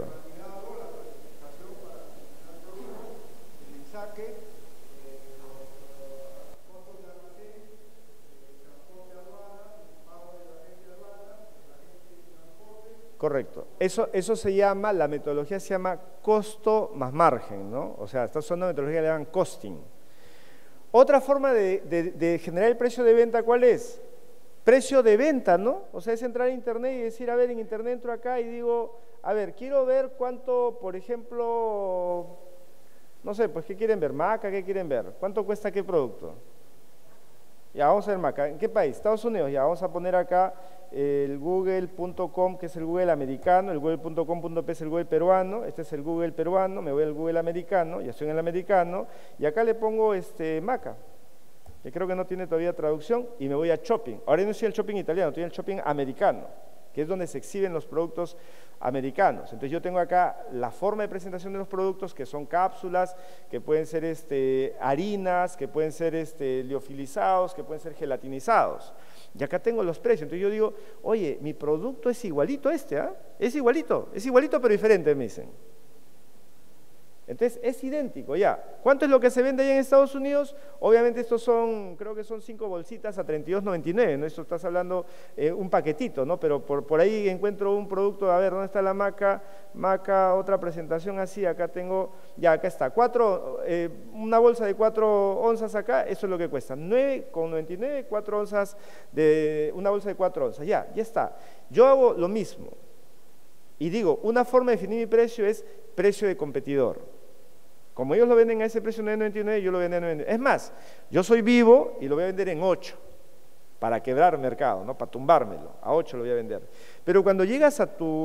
Correcto. Eso se llama, la metodología se llama costo más margen, ¿no? O sea, está usando una metodología que le llaman costing. Otra forma de generar el precio de venta, ¿cuál es? Precio de venta, ¿no? O sea, es entrar a internet y decir, a ver, en internet entro acá y digo, a ver, quiero ver cuánto, por ejemplo, no sé, pues, ¿qué quieren ver? Maca, ¿qué quieren ver? ¿Cuánto cuesta qué producto? Ya, vamos a ver Maca. ¿En qué país? Estados Unidos. Ya, vamos a poner acá el google.com, que es el Google americano, el google.com.p es el Google peruano, este es el Google peruano, me voy al Google americano, ya estoy en el americano, y acá le pongo Maca, que creo que no tiene todavía traducción, y me voy a shopping. Ahora no estoy en el shopping italiano, estoy en el shopping americano, que es donde se exhiben los productos americanos. Entonces yo tengo acá la forma de presentación de los productos, que son cápsulas, que pueden ser harinas, que pueden ser liofilizados, que pueden ser gelatinizados. Y acá tengo los precios. Entonces yo digo, oye, mi producto es igualito a ¿ah? Es igualito pero diferente, me dicen. Entonces es idéntico, ya. ¿Cuánto es lo que se vende allá en Estados Unidos? Obviamente estos son, creo que son 5 bolsitas a $32.99, ¿no? Esto estás hablando un paquetito, ¿no? Pero por ahí encuentro un producto, a ver, ¿dónde está la Maca? Maca, otra presentación así, acá tengo, ya, acá está, una bolsa de 4 onzas acá, eso es lo que cuesta, 9,99, 4 onzas, una bolsa de 4 onzas, ya está. Yo hago lo mismo y digo, una forma de definir mi precio es precio de competidor. Como ellos lo venden a ese precio de 9.99, yo lo vendo a 9.99. Es más, yo soy vivo y lo voy a vender en 8, para quebrar mercado, ¿no? Para tumbármelo, a 8 lo voy a vender. Pero cuando llegas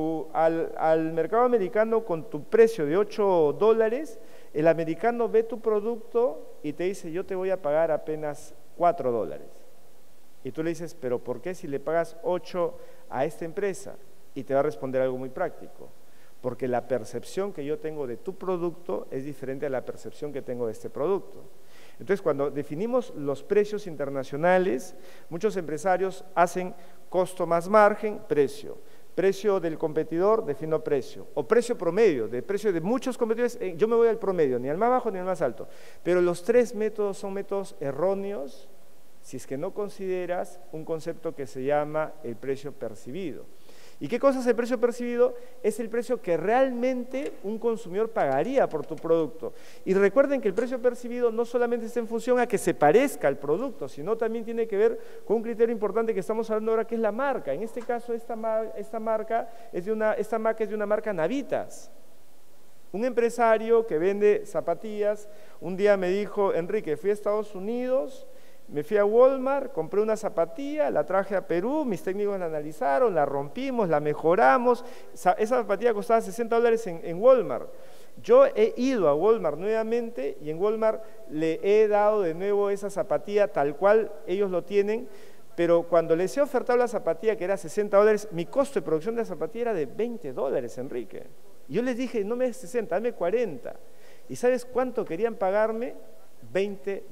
al mercado americano con tu precio de $8, el americano ve tu producto y te dice, yo te voy a pagar apenas $4. Y tú le dices, pero ¿por qué si le pagas 8 a esta empresa? Y te va a responder algo muy práctico. Porque la percepción que yo tengo de tu producto es diferente a la percepción que tengo de este producto. Entonces, cuando definimos los precios internacionales, muchos empresarios hacen costo más margen, precio. Precio del competidor, defino precio. O precio promedio, de precio de muchos competidores, yo me voy al promedio, ni al más bajo ni al más alto. Pero los tres métodos son métodos erróneos si es que no consideras un concepto que se llama el precio percibido. ¿Y qué cosa es el precio percibido? Es el precio que realmente un consumidor pagaría por tu producto. Y recuerden que el precio percibido no solamente está en función a que se parezca al producto, sino también tiene que ver con un criterio importante que estamos hablando ahora, que es la marca. En este caso, esta marca es de una marca Navitas. Un empresario que vende zapatillas, un día me dijo, Enrique, fui a Estados Unidos, me fui a Walmart, compré una zapatilla, la traje a Perú, mis técnicos la analizaron, la rompimos, la mejoramos. Esa zapatilla costaba $60 en Walmart. Yo he ido a Walmart nuevamente y en Walmart le he dado de nuevo esa zapatilla tal cual ellos lo tienen, pero cuando les he ofertado la zapatilla que era $60, mi costo de producción de la zapatilla era de $20, Enrique. Y yo les dije, no me des 60, dame 40. ¿Y sabes cuánto querían pagarme? $20.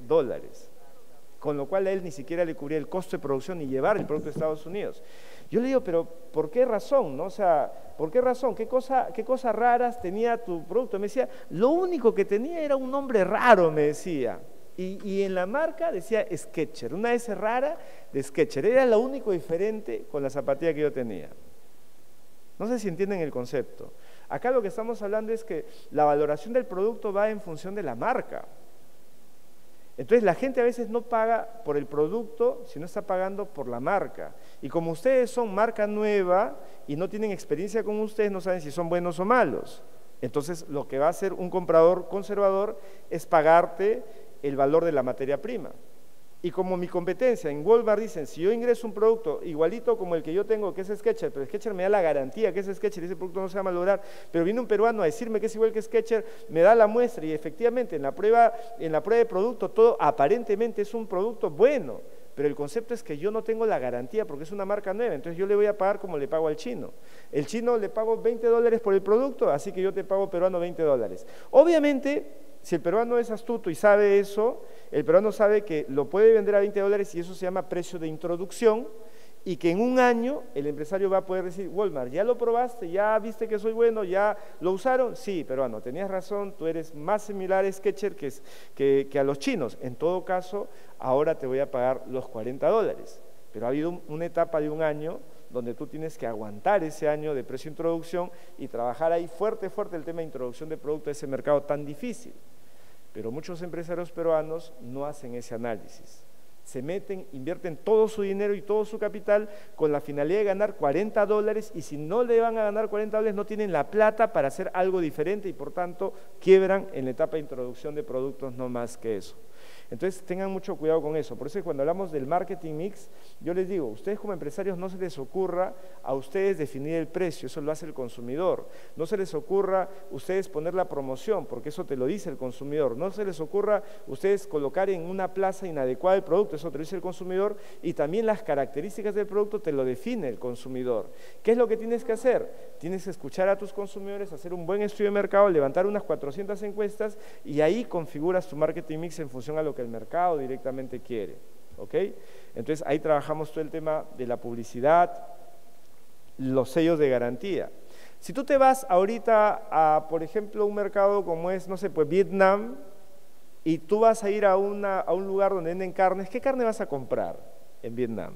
Con lo cual a él ni siquiera le cubría el costo de producción ni llevar el producto a Estados Unidos. Yo le digo, pero ¿por qué razón? ¿No? O sea, ¿por qué razón? ¿Qué cosas raras tenía tu producto? Me decía, lo único que tenía era un nombre raro, me decía. Y en la marca decía Skechers, una S rara de Skechers. Era lo único diferente con la zapatilla que yo tenía. No sé si entienden el concepto. Acá lo que estamos hablando es que la valoración del producto va en función de la marca. Entonces la gente a veces no paga por el producto, sino está pagando por la marca. Y como ustedes son marca nueva y no tienen experiencia con ustedes, no saben si son buenos o malos. Entonces lo que va a hacer un comprador conservador es pagarte el valor de la materia prima. Y como mi competencia en Walmart dicen, si yo ingreso un producto igualito como el que yo tengo, que es Skechers, pero Skechers me da la garantía que es Skechers y ese producto no se va a malograr, pero viene un peruano a decirme que es igual que Skechers, me da la muestra y efectivamente en la prueba de producto todo aparentemente es un producto bueno, pero el concepto es que yo no tengo la garantía porque es una marca nueva, entonces yo le voy a pagar como le pago al chino. El chino le pago $20 por el producto, así que yo te pago peruano $20. Obviamente, si el peruano es astuto y sabe eso, el peruano sabe que lo puede vender a $20 y eso se llama precio de introducción y que en un año el empresario va a poder decir, Walmart, ¿ya lo probaste? ¿Ya viste que soy bueno? ¿Ya lo usaron? Sí, peruano, tenías razón, tú eres más similar a Skechers que a los chinos. En todo caso, ahora te voy a pagar los $40. Pero ha habido una etapa de un año donde tú tienes que aguantar ese año de precio de introducción y trabajar ahí fuerte el tema de introducción de producto a ese mercado tan difícil. Pero muchos empresarios peruanos no hacen ese análisis. Se meten, invierten todo su dinero y todo su capital con la finalidad de ganar $40 y si no le van a ganar $40 no tienen la plata para hacer algo diferente y por tanto quiebran en la etapa de introducción de productos, no más que eso. Entonces tengan mucho cuidado con eso. Por eso cuando hablamos del marketing mix, yo les digo, ustedes como empresarios no se les ocurra a ustedes definir el precio, eso lo hace el consumidor. No se les ocurra ustedes poner la promoción, porque eso te lo dice el consumidor. No se les ocurra ustedes colocar en una plaza inadecuada el producto, eso te lo dice el consumidor, y también las características del producto te lo define el consumidor. ¿Qué es lo que tienes que hacer? Tienes que escuchar a tus consumidores, hacer un buen estudio de mercado, levantar unas 400 encuestas y ahí configuras tu marketing mix en función a lo que el mercado directamente quiere. ¿Ok? Entonces ahí trabajamos todo el tema de la publicidad, los sellos de garantía. Si tú te vas ahorita a, por ejemplo, un mercado como es, no sé, pues Vietnam, y tú vas a ir a un lugar donde venden carnes, ¿qué carne vas a comprar en Vietnam?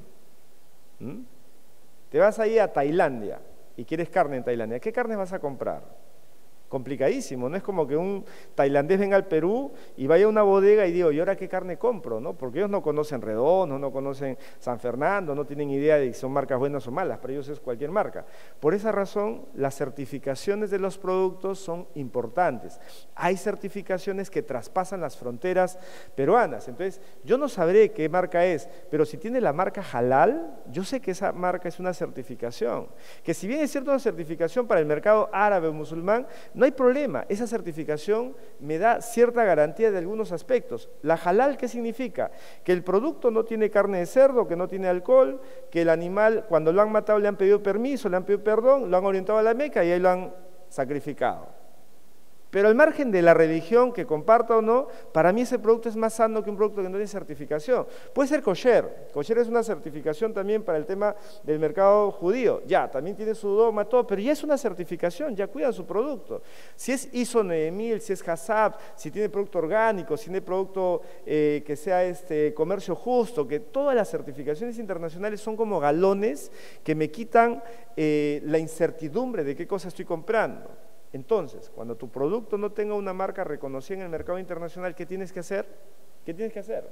Te vas a ir a Tailandia y quieres carne en Tailandia, ¿qué carne vas a comprar? Complicadísimo, no es como que un tailandés venga al Perú y vaya a una bodega y digo, ¿y ahora qué carne compro? ¿No? Porque ellos no conocen Redondo, no conocen San Fernando, no tienen idea de si son marcas buenas o malas, para ellos es cualquier marca. Por esa razón, las certificaciones de los productos son importantes. Hay certificaciones que traspasan las fronteras peruanas, entonces yo no sabré qué marca es, pero si tiene la marca Halal, yo sé que esa marca es una certificación, que si bien es cierto una certificación para el mercado árabe o musulmán, no hay problema, esa certificación me da cierta garantía de algunos aspectos. La halal, ¿qué significa? Que el producto no tiene carne de cerdo, que no tiene alcohol, que el animal, cuando lo han matado le han pedido permiso, le han pedido perdón, lo han orientado a la Meca y ahí lo han sacrificado. Pero al margen de la religión que comparta o no, para mí ese producto es más sano que un producto que no tiene certificación. Puede ser kosher, kosher es una certificación también para el tema del mercado judío, ya, también tiene su dogma, todo, pero ya es una certificación, ya cuidan su producto. Si es ISO 9000, si es HACCP, si tiene producto orgánico, si tiene producto que sea comercio justo, que todas las certificaciones internacionales son como galones que me quitan la incertidumbre de qué cosa estoy comprando. Entonces, cuando tu producto no tenga una marca reconocida en el mercado internacional, ¿qué tienes que hacer? ¿Qué tienes que hacer?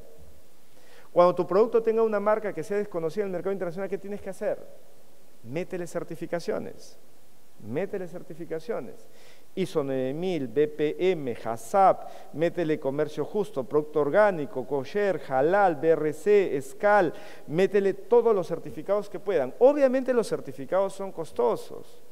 Cuando tu producto tenga una marca que sea desconocida en el mercado internacional, ¿qué tienes que hacer? Métele certificaciones. Métele certificaciones. ISO 9000, BPM, HACCP, métele comercio justo, producto orgánico, kosher, halal, BRC, SCAL, métele todos los certificados que puedan. Obviamente los certificados son costosos.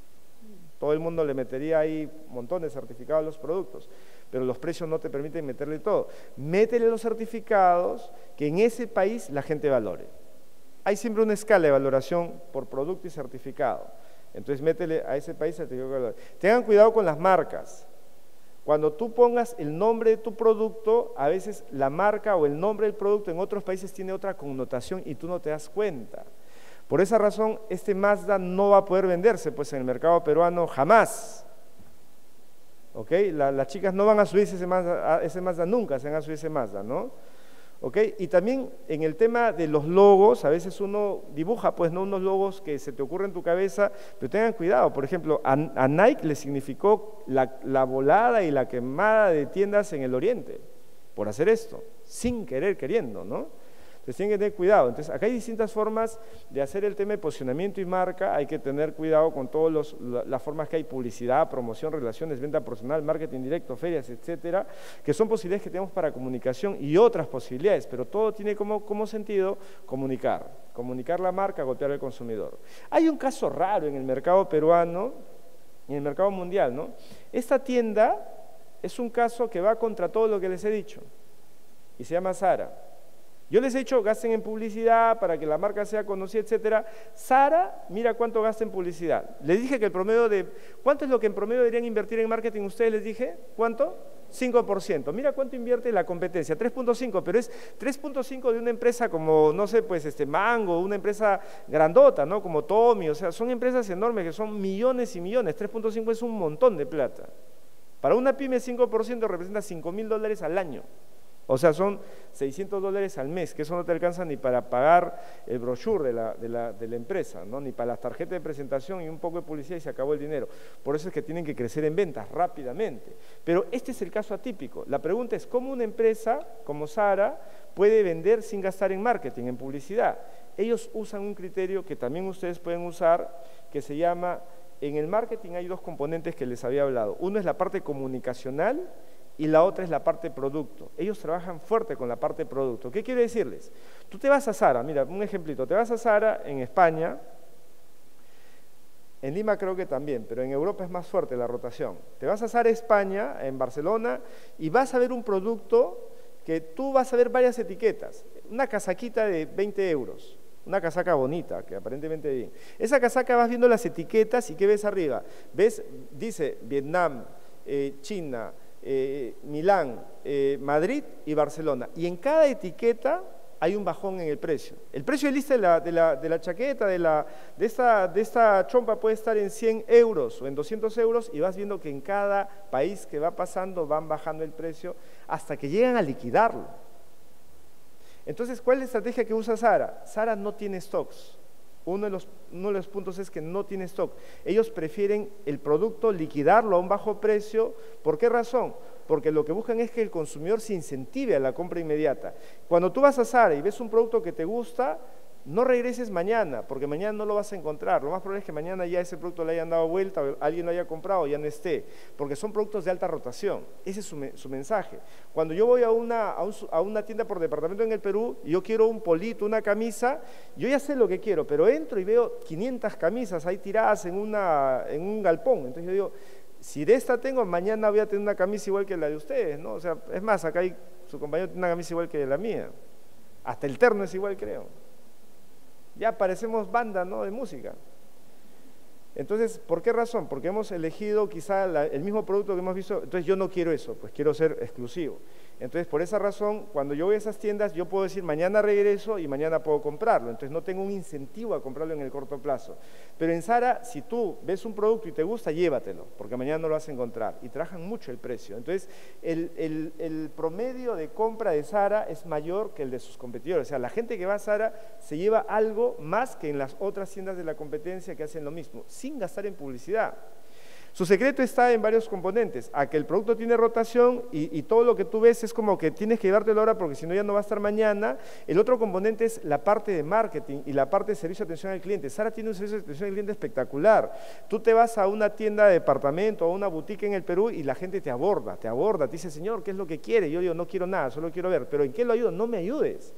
Todo el mundo le metería ahí un montón de certificados a los productos, pero los precios no te permiten meterle todo. Métele los certificados que en ese país la gente valore. Hay siempre una escala de valoración por producto y certificado. Entonces métele a ese país certificado de valor. Tengan cuidado con las marcas. Cuando tú pongas el nombre de tu producto, a veces la marca o el nombre del producto en otros países tiene otra connotación y tú no te das cuenta. Por esa razón, este Mazda no va a poder venderse pues en el mercado peruano jamás. ¿Ok? Las chicas no van a subirse ese Mazda nunca, se van a subir ese Mazda, ¿no? ¿Ok? Y también en el tema de los logos, a veces uno dibuja pues no unos logos que se te ocurren en tu cabeza, pero tengan cuidado. Por ejemplo, a Nike le significó la volada y la quemada de tiendas en el Oriente por hacer esto, sin querer queriendo, ¿no? Entonces tienen que tener cuidado. Entonces acá hay distintas formas de hacer el tema de posicionamiento y marca. Hay que tener cuidado con todas las formas que hay: publicidad, promoción, relaciones, venta personal, marketing directo, ferias, etcétera, que son posibilidades que tenemos para comunicación y otras posibilidades, pero todo tiene como sentido comunicar la marca, golpear al consumidor. Hay un caso raro en el mercado peruano y en el mercado mundial, ¿no? Esta tienda es un caso que va contra todo lo que les he dicho y se llama Zara. Yo les he dicho, gasten en publicidad para que la marca sea conocida, etcétera. Zara, mira cuánto gasta en publicidad. Les dije que el promedio ¿cuánto es lo que en promedio deberían invertir en marketing? Ustedes les dije, ¿cuánto? 5%. Mira cuánto invierte la competencia, 3.5, pero es 3.5 de una empresa como, no sé, pues Mango, una empresa grandota, ¿no? Como Tommy, o sea, son empresas enormes que son millones y millones. 3.5 es un montón de plata. Para una pyme 5% representa $5.000 al año. O sea, son $600 al mes, que eso no te alcanza ni para pagar el brochure de la empresa, ¿no? Ni para las tarjetas de presentación y un poco de publicidad y se acabó el dinero. Por eso es que tienen que crecer en ventas rápidamente. Pero este es el caso atípico. La pregunta es, ¿cómo una empresa como Zara puede vender sin gastar en marketing, en publicidad? Ellos usan un criterio que también ustedes pueden usar, que se llama, en el marketing hay dos componentes que les había hablado. Uno es la parte comunicacional y la otra es la parte producto. Ellos trabajan fuerte con la parte producto. ¿Qué quiero decirles? Tú te vas a Zara, mira, un ejemplito, te vas a Zara en España, en Lima creo que también, pero en Europa es más fuerte la rotación. Te vas a Zara España, en Barcelona, y vas a ver un producto que tú vas a ver varias etiquetas. Una casaquita de 20 euros, una casaca bonita, que aparentemente bien. Esa casaca vas viendo las etiquetas y ¿qué ves arriba? Ves, dice Vietnam, China, Milán, Madrid y Barcelona. Y en cada etiqueta hay un bajón en el precio. El precio de lista de la chaqueta, de esta chompa puede estar en 100 euros o en 200 euros y vas viendo que en cada país que va pasando van bajando el precio hasta que llegan a liquidarlo. Entonces, ¿cuál es la estrategia que usa Zara? Zara no tiene stocks. Uno de los puntos es que no tiene stock. Ellos prefieren el producto liquidarlo a un bajo precio. ¿Por qué razón? Porque lo que buscan es que el consumidor se incentive a la compra inmediata. Cuando tú vas a Zara y ves un producto que te gusta, no regreses mañana, porque mañana no lo vas a encontrar. Lo más probable es que mañana ya ese producto le hayan dado vuelta, o alguien lo haya comprado, ya no esté, porque son productos de alta rotación. Ese es su mensaje. Cuando yo voy a una tienda por departamento en el Perú, y yo quiero un polito, una camisa, yo ya sé lo que quiero, pero entro y veo 500 camisas ahí tiradas en un galpón. Entonces yo digo, si de esta tengo, mañana voy a tener una camisa igual que la de ustedes, ¿no? O sea, es más, acá su compañero tiene una camisa igual que la mía. Hasta el terno es igual, creo. Ya parecemos banda, ¿no?, de música. Entonces, ¿por qué razón? Porque hemos elegido quizá el mismo producto que hemos visto. Entonces yo no quiero eso, pues quiero ser exclusivo. Entonces, por esa razón, cuando yo voy a esas tiendas, yo puedo decir, mañana regreso y mañana puedo comprarlo. Entonces no tengo un incentivo a comprarlo en el corto plazo. Pero en Zara, si tú ves un producto y te gusta, llévatelo, porque mañana no lo vas a encontrar. Y trabajan mucho el precio. Entonces, el promedio de compra de Zara es mayor que el de sus competidores. O sea, la gente que va a Zara se lleva algo más que en las otras tiendas de la competencia que hacen lo mismo, sin gastar en publicidad. Su secreto está en varios componentes, a que el producto tiene rotación y todo lo que tú ves es como que tienes que llevártelo ahora porque si no ya no va a estar mañana. El otro componente es la parte de marketing y la parte de servicio de atención al cliente. Zara tiene un servicio de atención al cliente espectacular. Tú te vas a una tienda de departamento o a una boutique en el Perú y la gente te aborda, te dice, señor, ¿qué es lo que quiere? Yo digo, no quiero nada, solo quiero ver. ¿Pero en qué lo ayudo? No me ayudes.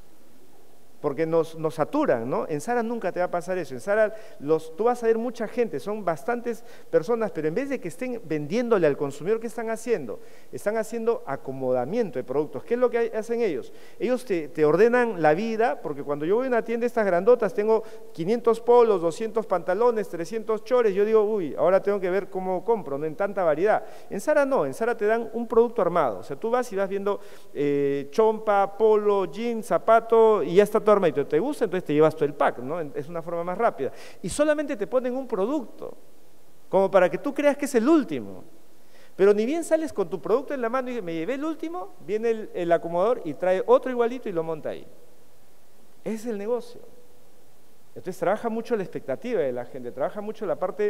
Porque nos saturan, ¿no? En Zara nunca te va a pasar eso. En Zara tú vas a ver mucha gente, son bastantes personas, pero en vez de que estén vendiéndole al consumidor, ¿qué están haciendo? Están haciendo acomodamiento de productos. ¿Qué es lo que hacen ellos? Ellos te ordenan la vida, porque cuando yo voy a una tienda de estas grandotas, tengo 500 polos, 200 pantalones, 300 chores, yo digo, uy, ahora tengo que ver cómo compro, no en tanta variedad. En Zara no, en Zara te dan un producto armado. O sea, tú vas y vas viendo chompa, polo, jeans, zapato, y ya está todo y te gusta, entonces te llevas todo el pack, ¿no? Es una forma más rápida. Y solamente te ponen un producto, como para que tú creas que es el último. Pero ni bien sales con tu producto en la mano y me llevé el último, viene el acomodador y trae otro igualito y lo monta ahí. Ese es el negocio. Entonces trabaja mucho la expectativa de la gente, trabaja mucho la parte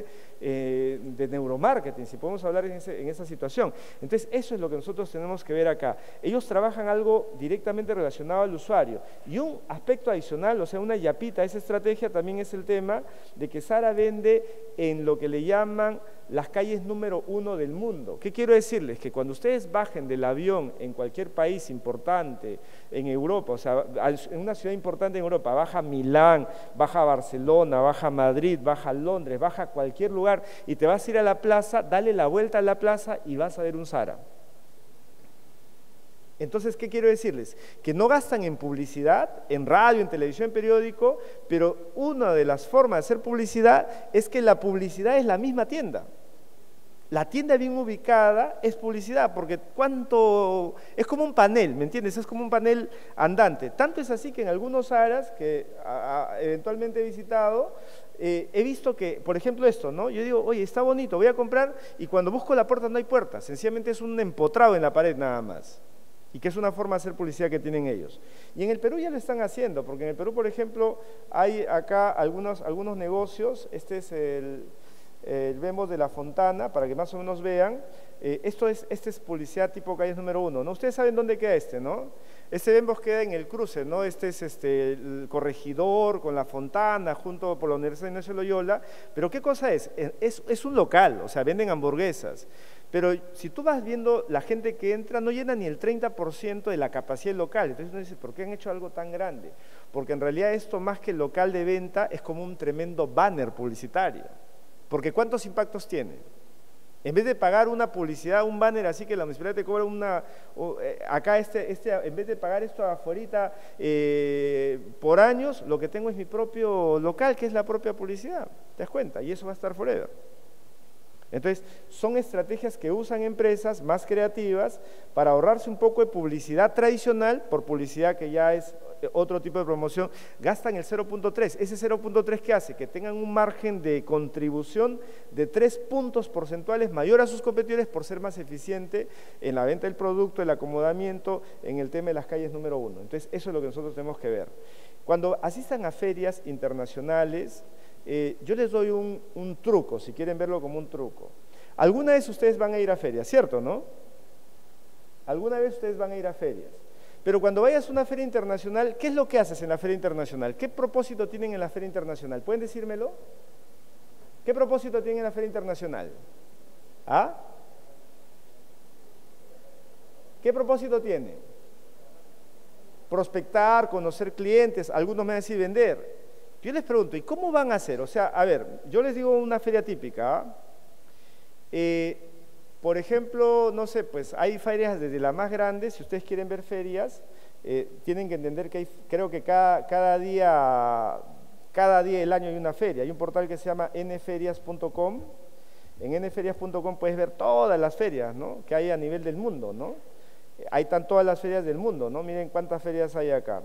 de neuromarketing, si podemos hablar en esa situación. Entonces eso es lo que nosotros tenemos que ver acá. Ellos trabajan algo directamente relacionado al usuario. Y un aspecto adicional, o sea, una yapita a esa estrategia también es el tema de que Zara vende en lo que le llaman las calles número 1 del mundo. ¿Qué quiero decirles? Que cuando ustedes bajen del avión en cualquier país importante en Europa, o sea, en una ciudad importante en Europa, baja Milán, baja Barcelona, baja Madrid, baja Londres, baja cualquier lugar y te vas a ir a la plaza, dale la vuelta a la plaza y vas a ver un Zara. Entonces, ¿qué quiero decirles? Que no gastan en publicidad, en radio, en televisión, en periódico, pero una de las formas de hacer publicidad es que la publicidad es la misma tienda. La tienda bien ubicada es publicidad, porque es como un panel, ¿me entiendes? Es como un panel andante. Tanto es así que en algunos Zaras que eventualmente he visitado, he visto que, por ejemplo esto, ¿no? Yo digo, oye, está bonito, voy a comprar, y cuando busco la puerta no hay puerta, sencillamente es un empotrado en la pared nada más. Y que es una forma de hacer publicidad que tienen ellos. Y en el Perú ya lo están haciendo, porque en el Perú, por ejemplo, hay acá algunos negocios. Este es el Bembos de la Fontana, para que más o menos vean. Este es publicidad tipo calles número 1, ¿no? Ustedes saben dónde queda ¿no? Este Bembos queda en el cruce, ¿no? Este es el Corregidor con la Fontana, junto por la Universidad Ignacio Loyola. Pero ¿qué cosa es? Es un local, o sea, venden hamburguesas. Pero si tú vas viendo, la gente que entra no llena ni el 30% de la capacidad local. Entonces uno dice, ¿por qué han hecho algo tan grande? Porque en realidad esto, más que local de venta, es como un tremendo banner publicitario. Porque ¿cuántos impactos tiene? En vez de pagar una publicidad, un banner así que la municipalidad te cobra acá en vez de pagar esto afuera por años, lo que tengo es mi propio local, que es la propia publicidad. ¿Te das cuenta? Y eso va a estar forever. Entonces, son estrategias que usan empresas más creativas para ahorrarse un poco de publicidad tradicional por publicidad que ya es otro tipo de promoción. Gastan el 0.3. Ese 0.3, ¿qué hace? Que tengan un margen de contribución de 3 puntos porcentuales mayor a sus competidores por ser más eficiente en la venta del producto, el acomodamiento, en el tema de las calles número 1. Entonces, eso es lo que nosotros tenemos que ver. Cuando asistan a ferias internacionales, yo les doy un truco, si quieren verlo como un truco. Alguna vez ustedes van a ir a ferias, ¿cierto, no? Alguna vez ustedes van a ir a ferias. Pero cuando vayas a una feria internacional, ¿qué es lo que haces en la feria internacional? ¿Qué propósito tienen en la feria internacional? ¿Pueden decírmelo? ¿Qué propósito tienen en la feria internacional? ¿Ah? ¿Qué propósito tiene? Prospectar, conocer clientes, algunos me van a decir vender. Yo les pregunto, ¿y cómo van a hacer? O sea, a ver, yo les digo una feria típica. Por ejemplo, no sé, pues hay ferias desde la más grande. Si ustedes quieren ver ferias, tienen que entender que creo que cada día del año hay una feria. Hay un portal que se llama nferias.com. En nferias.com puedes ver todas las ferias, ¿no?, que hay a nivel del mundo, ¿no? Ahí están todas las ferias del mundo, ¿no? Miren cuántas ferias hay acá.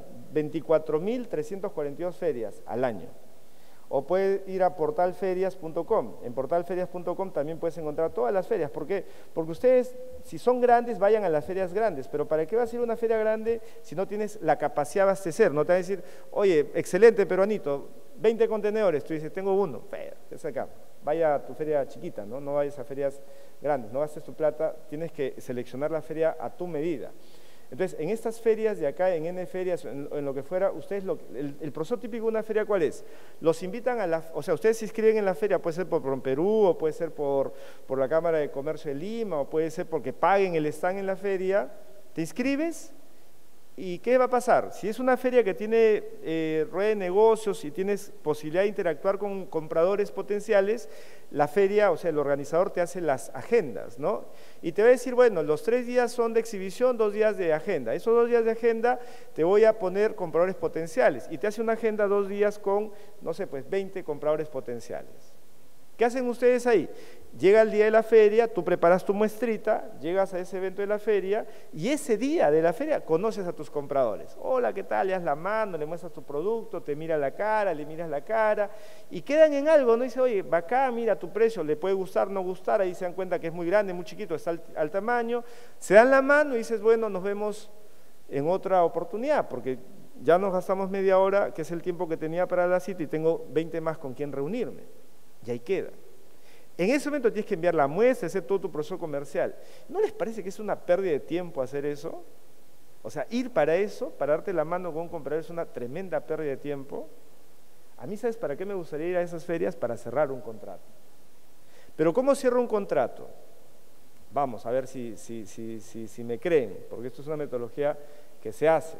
24.342 ferias al año. O puedes ir a portalferias.com. En portalferias.com también puedes encontrar todas las ferias. ¿Por qué? Porque ustedes, si son grandes, vayan a las ferias grandes. Pero ¿para qué vas a ir a una feria grande si no tienes la capacidad de abastecer? No te van a decir, oye, excelente peruanito, 20 contenedores. Tú dices, tengo uno. Es acá. Vaya a tu feria chiquita, ¿no? No vayas a ferias grandes. No gastes tu plata. Tienes que seleccionar la feria a tu medida. Entonces, en estas ferias de acá, en Nferias, en lo que fuera, ustedes, el proceso típico de una feria, ¿cuál es? Los invitan o sea, ustedes se inscriben en la feria, puede ser por Perú, o puede ser por la Cámara de Comercio de Lima, o puede ser porque paguen el stand en la feria, te inscribes, ¿y qué va a pasar? Si es una feria que tiene rueda de negocios y tienes posibilidad de interactuar con compradores potenciales, la feria, o sea, el organizador te hace las agendas, ¿no? Y te va a decir, bueno, los 3 días son de exhibición, 2 días de agenda. Esos 2 días de agenda te voy a poner compradores potenciales. Y te hace una agenda 2 días con, no sé, pues 20 compradores potenciales. ¿Qué hacen ustedes ahí? Llega el día de la feria, tú preparas tu muestrita, llegas a ese evento de la feria y ese día de la feria conoces a tus compradores. Hola, ¿qué tal? Le das la mano, le muestras tu producto, te mira la cara, le miras la cara y quedan en algo, ¿no? Dice, oye, va acá, mira tu precio, le puede gustar, no gustar, ahí se dan cuenta que es muy grande, muy chiquito, está al tamaño, se dan la mano y dices, bueno, nos vemos en otra oportunidad, porque ya nos gastamos media hora, que es el tiempo que tenía para la cita y tengo 20 más con quien reunirme. Y ahí queda. En ese momento tienes que enviar la muestra, hacer todo tu proceso comercial. ¿No les parece que es una pérdida de tiempo hacer eso? O sea, ir para eso, para darte la mano con un comprador, es una tremenda pérdida de tiempo. A mí, ¿sabes para qué me gustaría ir a esas ferias? Para cerrar un contrato. Pero ¿cómo cierro un contrato? Vamos, a ver si me creen, porque esto es una metodología que se hace.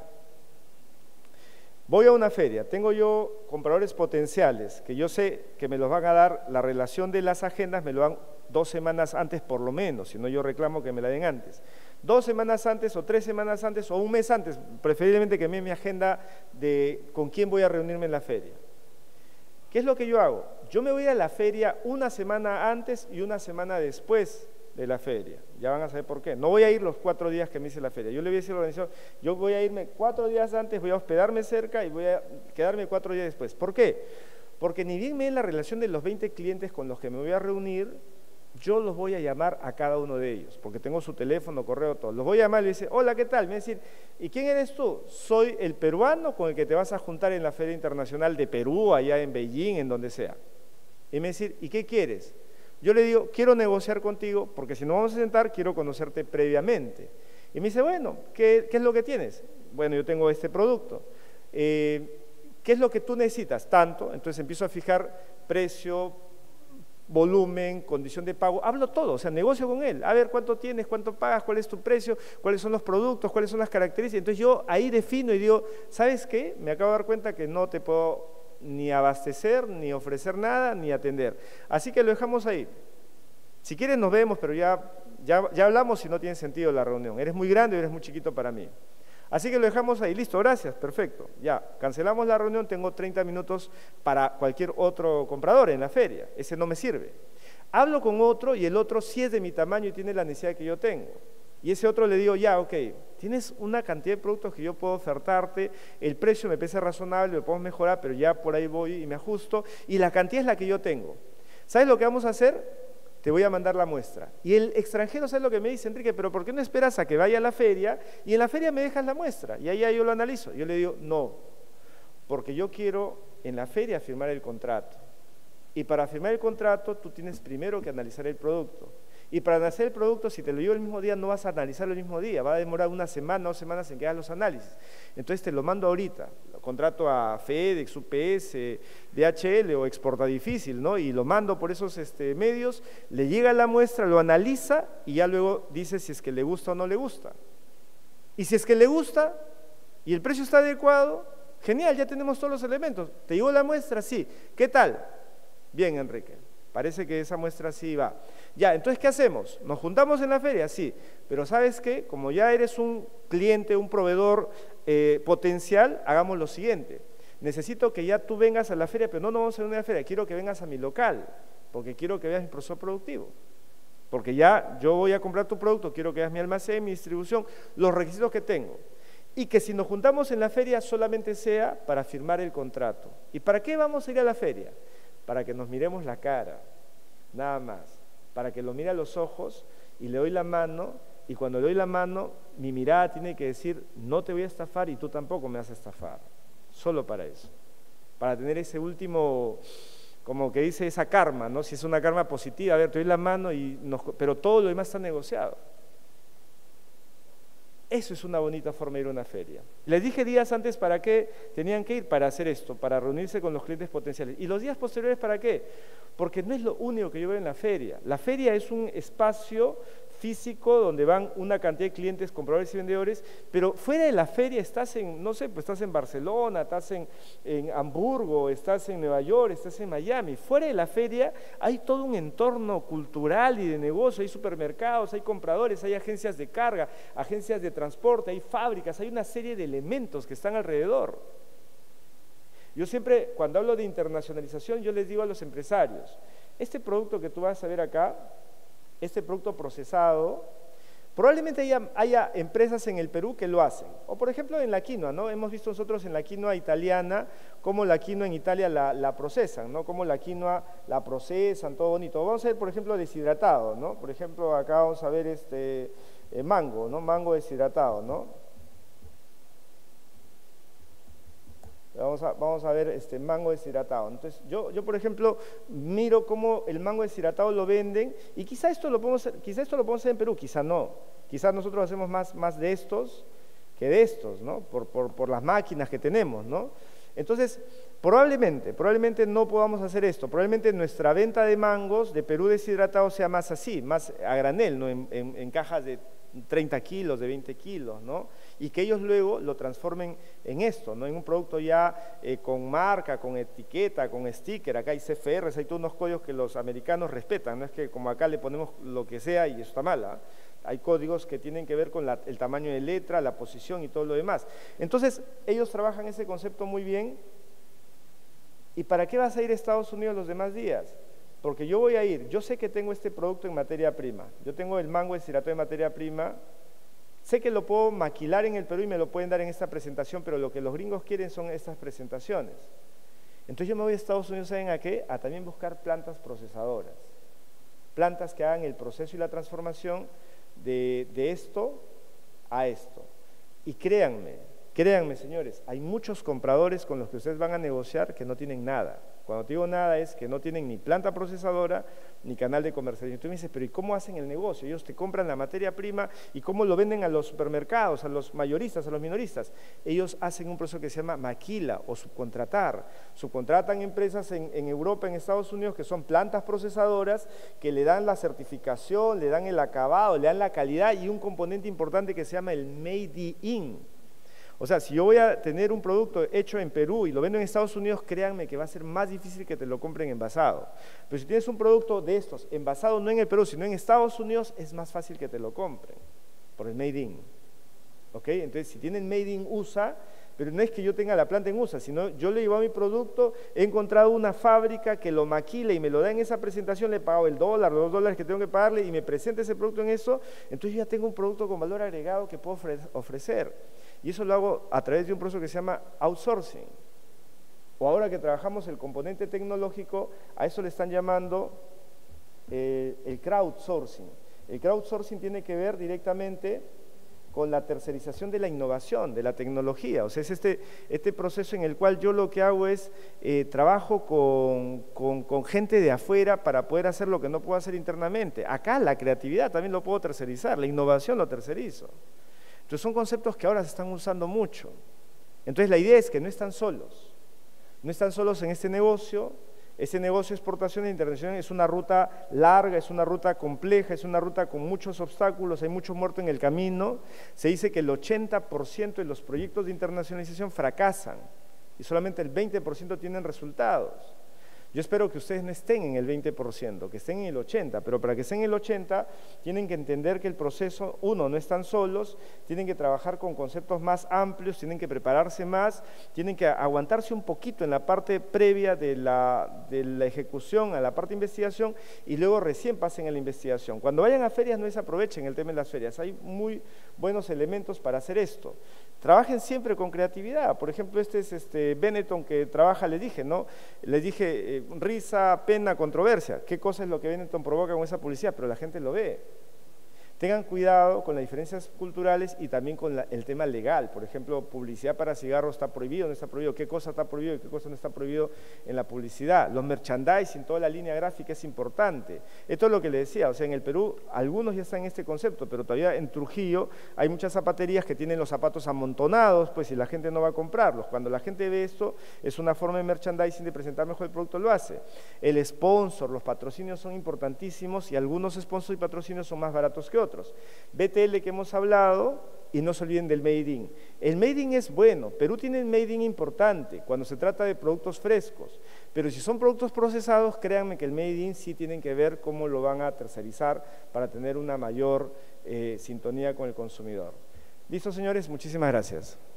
Voy a una feria, tengo yo compradores potenciales que yo sé que me los van a dar, la relación de las agendas me lo dan 2 semanas antes por lo menos, si no yo reclamo que me la den antes. 2 semanas antes o 3 semanas antes o un mes antes, preferiblemente que me den mi agenda de con quién voy a reunirme en la feria. ¿Qué es lo que yo hago? Yo me voy a la feria una semana antes y una semana después de la feria. Ya van a saber por qué. No voy a ir los 4 días que me hice la feria. Yo le voy a decir al organizador, yo voy a irme 4 días antes, voy a hospedarme cerca y voy a quedarme 4 días después. ¿Por qué? Porque ni bien me den la relación de los 20 clientes con los que me voy a reunir, yo los voy a llamar a cada uno de ellos, porque tengo su teléfono, correo, todo. Los voy a llamar y le dice, hola, ¿qué tal? Me va a decir, ¿y quién eres tú? Soy el peruano con el que te vas a juntar en la Feria Internacional de Perú, allá en Beijing, en donde sea. Y me va a decir, ¿y qué quieres? Yo le digo, quiero negociar contigo, porque si nos vamos a sentar, quiero conocerte previamente. Y me dice, bueno, ¿qué es lo que tienes? Bueno, yo tengo este producto. ¿Qué es lo que tú necesitas? Tanto. Entonces empiezo a fijar precio, volumen, condición de pago, hablo todo, o sea, negocio con él, a ver cuánto tienes, cuánto pagas, cuál es tu precio, cuáles son los productos, cuáles son las características. Entonces yo ahí defino y digo, ¿sabes qué? Me acabo de dar cuenta que no te puedo ni abastecer, ni ofrecer nada, ni atender. Así que lo dejamos ahí. Si quieres nos vemos, pero ya hablamos y no tiene sentido la reunión. Eres muy grande y eres muy chiquito para mí. Así que lo dejamos ahí, listo, gracias, perfecto. Ya, cancelamos la reunión, tengo 30 minutos para cualquier otro comprador en la feria. Ese no me sirve. Hablo con otro y el otro sí es de mi tamaño y tiene la necesidad que yo tengo. Y ese otro le digo, ya, ok, tienes una cantidad de productos que yo puedo ofertarte, el precio me parece razonable, lo podemos mejorar, pero ya por ahí voy y me ajusto, y la cantidad es la que yo tengo. ¿Sabes lo que vamos a hacer? Te voy a mandar la muestra. Y el extranjero, ¿sabes lo que me dice? Enrique, pero ¿por qué no esperas a que vaya a la feria y en la feria me dejas la muestra? Y ahí yo lo analizo. Yo le digo, no, porque yo quiero en la feria firmar el contrato. Y para firmar el contrato, tú tienes primero que analizar el producto. Y para analizar el producto, si te lo llevo el mismo día, no vas a analizarlo el mismo día. Va a demorar una semana, 2 semanas en que hagas los análisis. Entonces te lo mando ahorita. Lo contrato a FedEx, UPS, DHL o Exporta Difícil, ¿no? Y lo mando por esos medios, le llega la muestra, lo analiza y ya luego dice si es que le gusta o no le gusta. Y si es que le gusta y el precio está adecuado, genial, ya tenemos todos los elementos. ¿Te llegó la muestra? Sí. ¿Qué tal? Bien, Enrique. Parece que esa muestra sí va. Ya, entonces, ¿qué hacemos? ¿Nos juntamos en la feria? Sí, pero ¿sabes qué? Como ya eres un cliente, un proveedor potencial, hagamos lo siguiente. Necesito que ya tú vengas a la feria, pero no vamos a ir a una feria, quiero que vengas a mi local, porque quiero que veas mi proceso productivo. Porque ya yo voy a comprar tu producto, quiero que veas mi almacén, mi distribución, los requisitos que tengo. Y que si nos juntamos en la feria solamente sea para firmar el contrato. ¿Y para qué vamos a ir a la feria? Para que nos miremos la cara, nada más. Para que lo mire a los ojos y le doy la mano, y cuando le doy la mano, mi mirada tiene que decir, no te voy a estafar y tú tampoco me vas a estafar. Solo para eso. Para tener ese último, como que dice esa karma, ¿no? Si es una karma positiva, a ver, te doy la mano, pero todo lo demás está negociado. Eso es una bonita forma de ir a una feria. Les dije días antes para qué tenían que ir, para hacer esto, para reunirse con los clientes potenciales. ¿Y los días posteriores para qué? Porque no es lo único que yo veo en la feria. La feria es un espacio físico donde van una cantidad de clientes, compradores y vendedores, pero fuera de la feria estás en, no sé, pues estás en Barcelona, estás en Hamburgo, estás en Nueva York, estás en Miami. Fuera de la feria hay todo un entorno cultural y de negocio, hay supermercados, hay compradores, hay agencias de carga, agencias de transporte, hay fábricas, hay una serie de elementos que están alrededor. Yo siempre, cuando hablo de internacionalización, yo les digo a los empresarios, este producto que tú vas a ver acá, este producto procesado, probablemente haya empresas en el Perú que lo hacen. O por ejemplo en la quinoa, ¿no? Hemos visto nosotros en la quinoa italiana cómo la quinoa en Italia la procesan, ¿no? Cómo la quinoa la procesan, todo bonito. Vamos a ver, por ejemplo, deshidratado, ¿no? Por ejemplo, acá vamos a ver mango, ¿no? Mango deshidratado, ¿no? Vamos a ver mango deshidratado. Entonces, yo por ejemplo, miro cómo el mango deshidratado lo venden y quizá esto lo podemos hacer en Perú, quizá no. Quizá nosotros hacemos más de estos que de estos, ¿no? Por las máquinas que tenemos, ¿no? Entonces, probablemente no podamos hacer esto. Probablemente nuestra venta de mangos de Perú deshidratado sea más así, más a granel, ¿no? En cajas de 30 kilos, de 20 kilos, ¿no? Y que ellos luego lo transformen en esto, ¿no? En un producto ya con marca, con etiqueta, con sticker. Acá hay CFRs, hay todos unos códigos que los americanos respetan, no es que como acá le ponemos lo que sea y eso está mal, ¿eh? Hay códigos que tienen que ver con el tamaño de letra, la posición y todo lo demás. Entonces, ellos trabajan ese concepto muy bien. ¿Y para qué vas a ir a Estados Unidos los demás días? Porque yo voy a ir, yo sé que tengo este producto en materia prima, yo tengo el mango deshidratado en materia prima, sé que lo puedo maquilar en el Perú y me lo pueden dar en esta presentación, pero lo que los gringos quieren son estas presentaciones. Entonces yo me voy a Estados Unidos, ¿saben a qué? A también buscar plantas procesadoras, plantas que hagan el proceso y la transformación de esto a esto. Y créanme señores, hay muchos compradores con los que ustedes van a negociar que no tienen nada. Cuando te digo nada es que no tienen ni planta procesadora ni canal de comercialización. Tú me dices, pero ¿y cómo hacen el negocio? Ellos te compran la materia prima y cómo lo venden a los supermercados, a los mayoristas, a los minoristas. Ellos hacen un proceso que se llama maquila o subcontratar. Subcontratan empresas en Europa, en Estados Unidos, que son plantas procesadoras que le dan la certificación, le dan el acabado, le dan la calidad y un componente importante que se llama el Made in. O sea, si yo voy a tener un producto hecho en Perú y lo vendo en Estados Unidos, créanme que va a ser más difícil que te lo compren envasado. Pero si tienes un producto de estos envasado no en el Perú, sino en Estados Unidos, es más fácil que te lo compren por el Made in. ¿Ok? Entonces, si tienen Made in USA, pero no es que yo tenga la planta en USA, sino yo le llevo a mi producto, he encontrado una fábrica que lo maquila y me lo da en esa presentación, le he pagado el dólar, los $2 que tengo que pagarle y me presenta ese producto en eso, entonces yo ya tengo un producto con valor agregado que puedo ofrecer. Y eso lo hago a través de un proceso que se llama outsourcing. O ahora que trabajamos el componente tecnológico, a eso le están llamando el crowdsourcing. El crowdsourcing tiene que ver directamente con la tercerización de la innovación, de la tecnología. O sea, es este proceso en el cual yo lo que hago es trabajo con gente de afuera para poder hacer lo que no puedo hacer internamente. Acá la creatividad también lo puedo tercerizar, la innovación lo tercerizo. Entonces son conceptos que ahora se están usando mucho. Entonces la idea es que no están solos en este negocio. Este negocio de exportación e internacional es una ruta larga, es una ruta compleja, es una ruta con muchos obstáculos, hay muchos muertos en el camino. Se dice que el 80% de los proyectos de internacionalización fracasan y solamente el 20% tienen resultados. Yo espero que ustedes no estén en el 20%, que estén en el 80%, pero para que estén en el 80% tienen que entender que el proceso, uno, no están solos, tienen que trabajar con conceptos más amplios, tienen que prepararse más, tienen que aguantarse un poquito en la parte previa de la ejecución, a la parte de investigación, y luego recién pasen a la investigación. Cuando vayan a ferias no desaprovechen el tema de las ferias, hay muy buenos elementos para hacer esto. Trabajen siempre con creatividad. Por ejemplo, este es Benetton que trabaja, les dije risa, pena, controversia. ¿Qué cosa es lo que Benetton provoca con esa publicidad? Pero la gente lo ve. Tengan cuidado con las diferencias culturales y también con el tema legal. Por ejemplo, publicidad para cigarros está prohibido, no está prohibido. ¿Qué cosa está prohibido y qué cosa no está prohibido en la publicidad? Los merchandising, toda la línea gráfica es importante. Esto es lo que le decía, o sea, en el Perú algunos ya están en este concepto, pero todavía en Trujillo hay muchas zapaterías que tienen los zapatos amontonados, pues, y la gente no va a comprarlos. Cuando la gente ve esto, es una forma de merchandising, de presentar mejor el producto, lo hace. El sponsor, los patrocinios son importantísimos y algunos sponsors y patrocinios son más baratos que otros. BTL que hemos hablado, y no se olviden del Made in. El Made in es bueno, Perú tiene el Made in importante cuando se trata de productos frescos, pero si son productos procesados, créanme que el Made in sí tienen que ver cómo lo van a tercerizar para tener una mayor sintonía con el consumidor. Listo, señores, muchísimas gracias.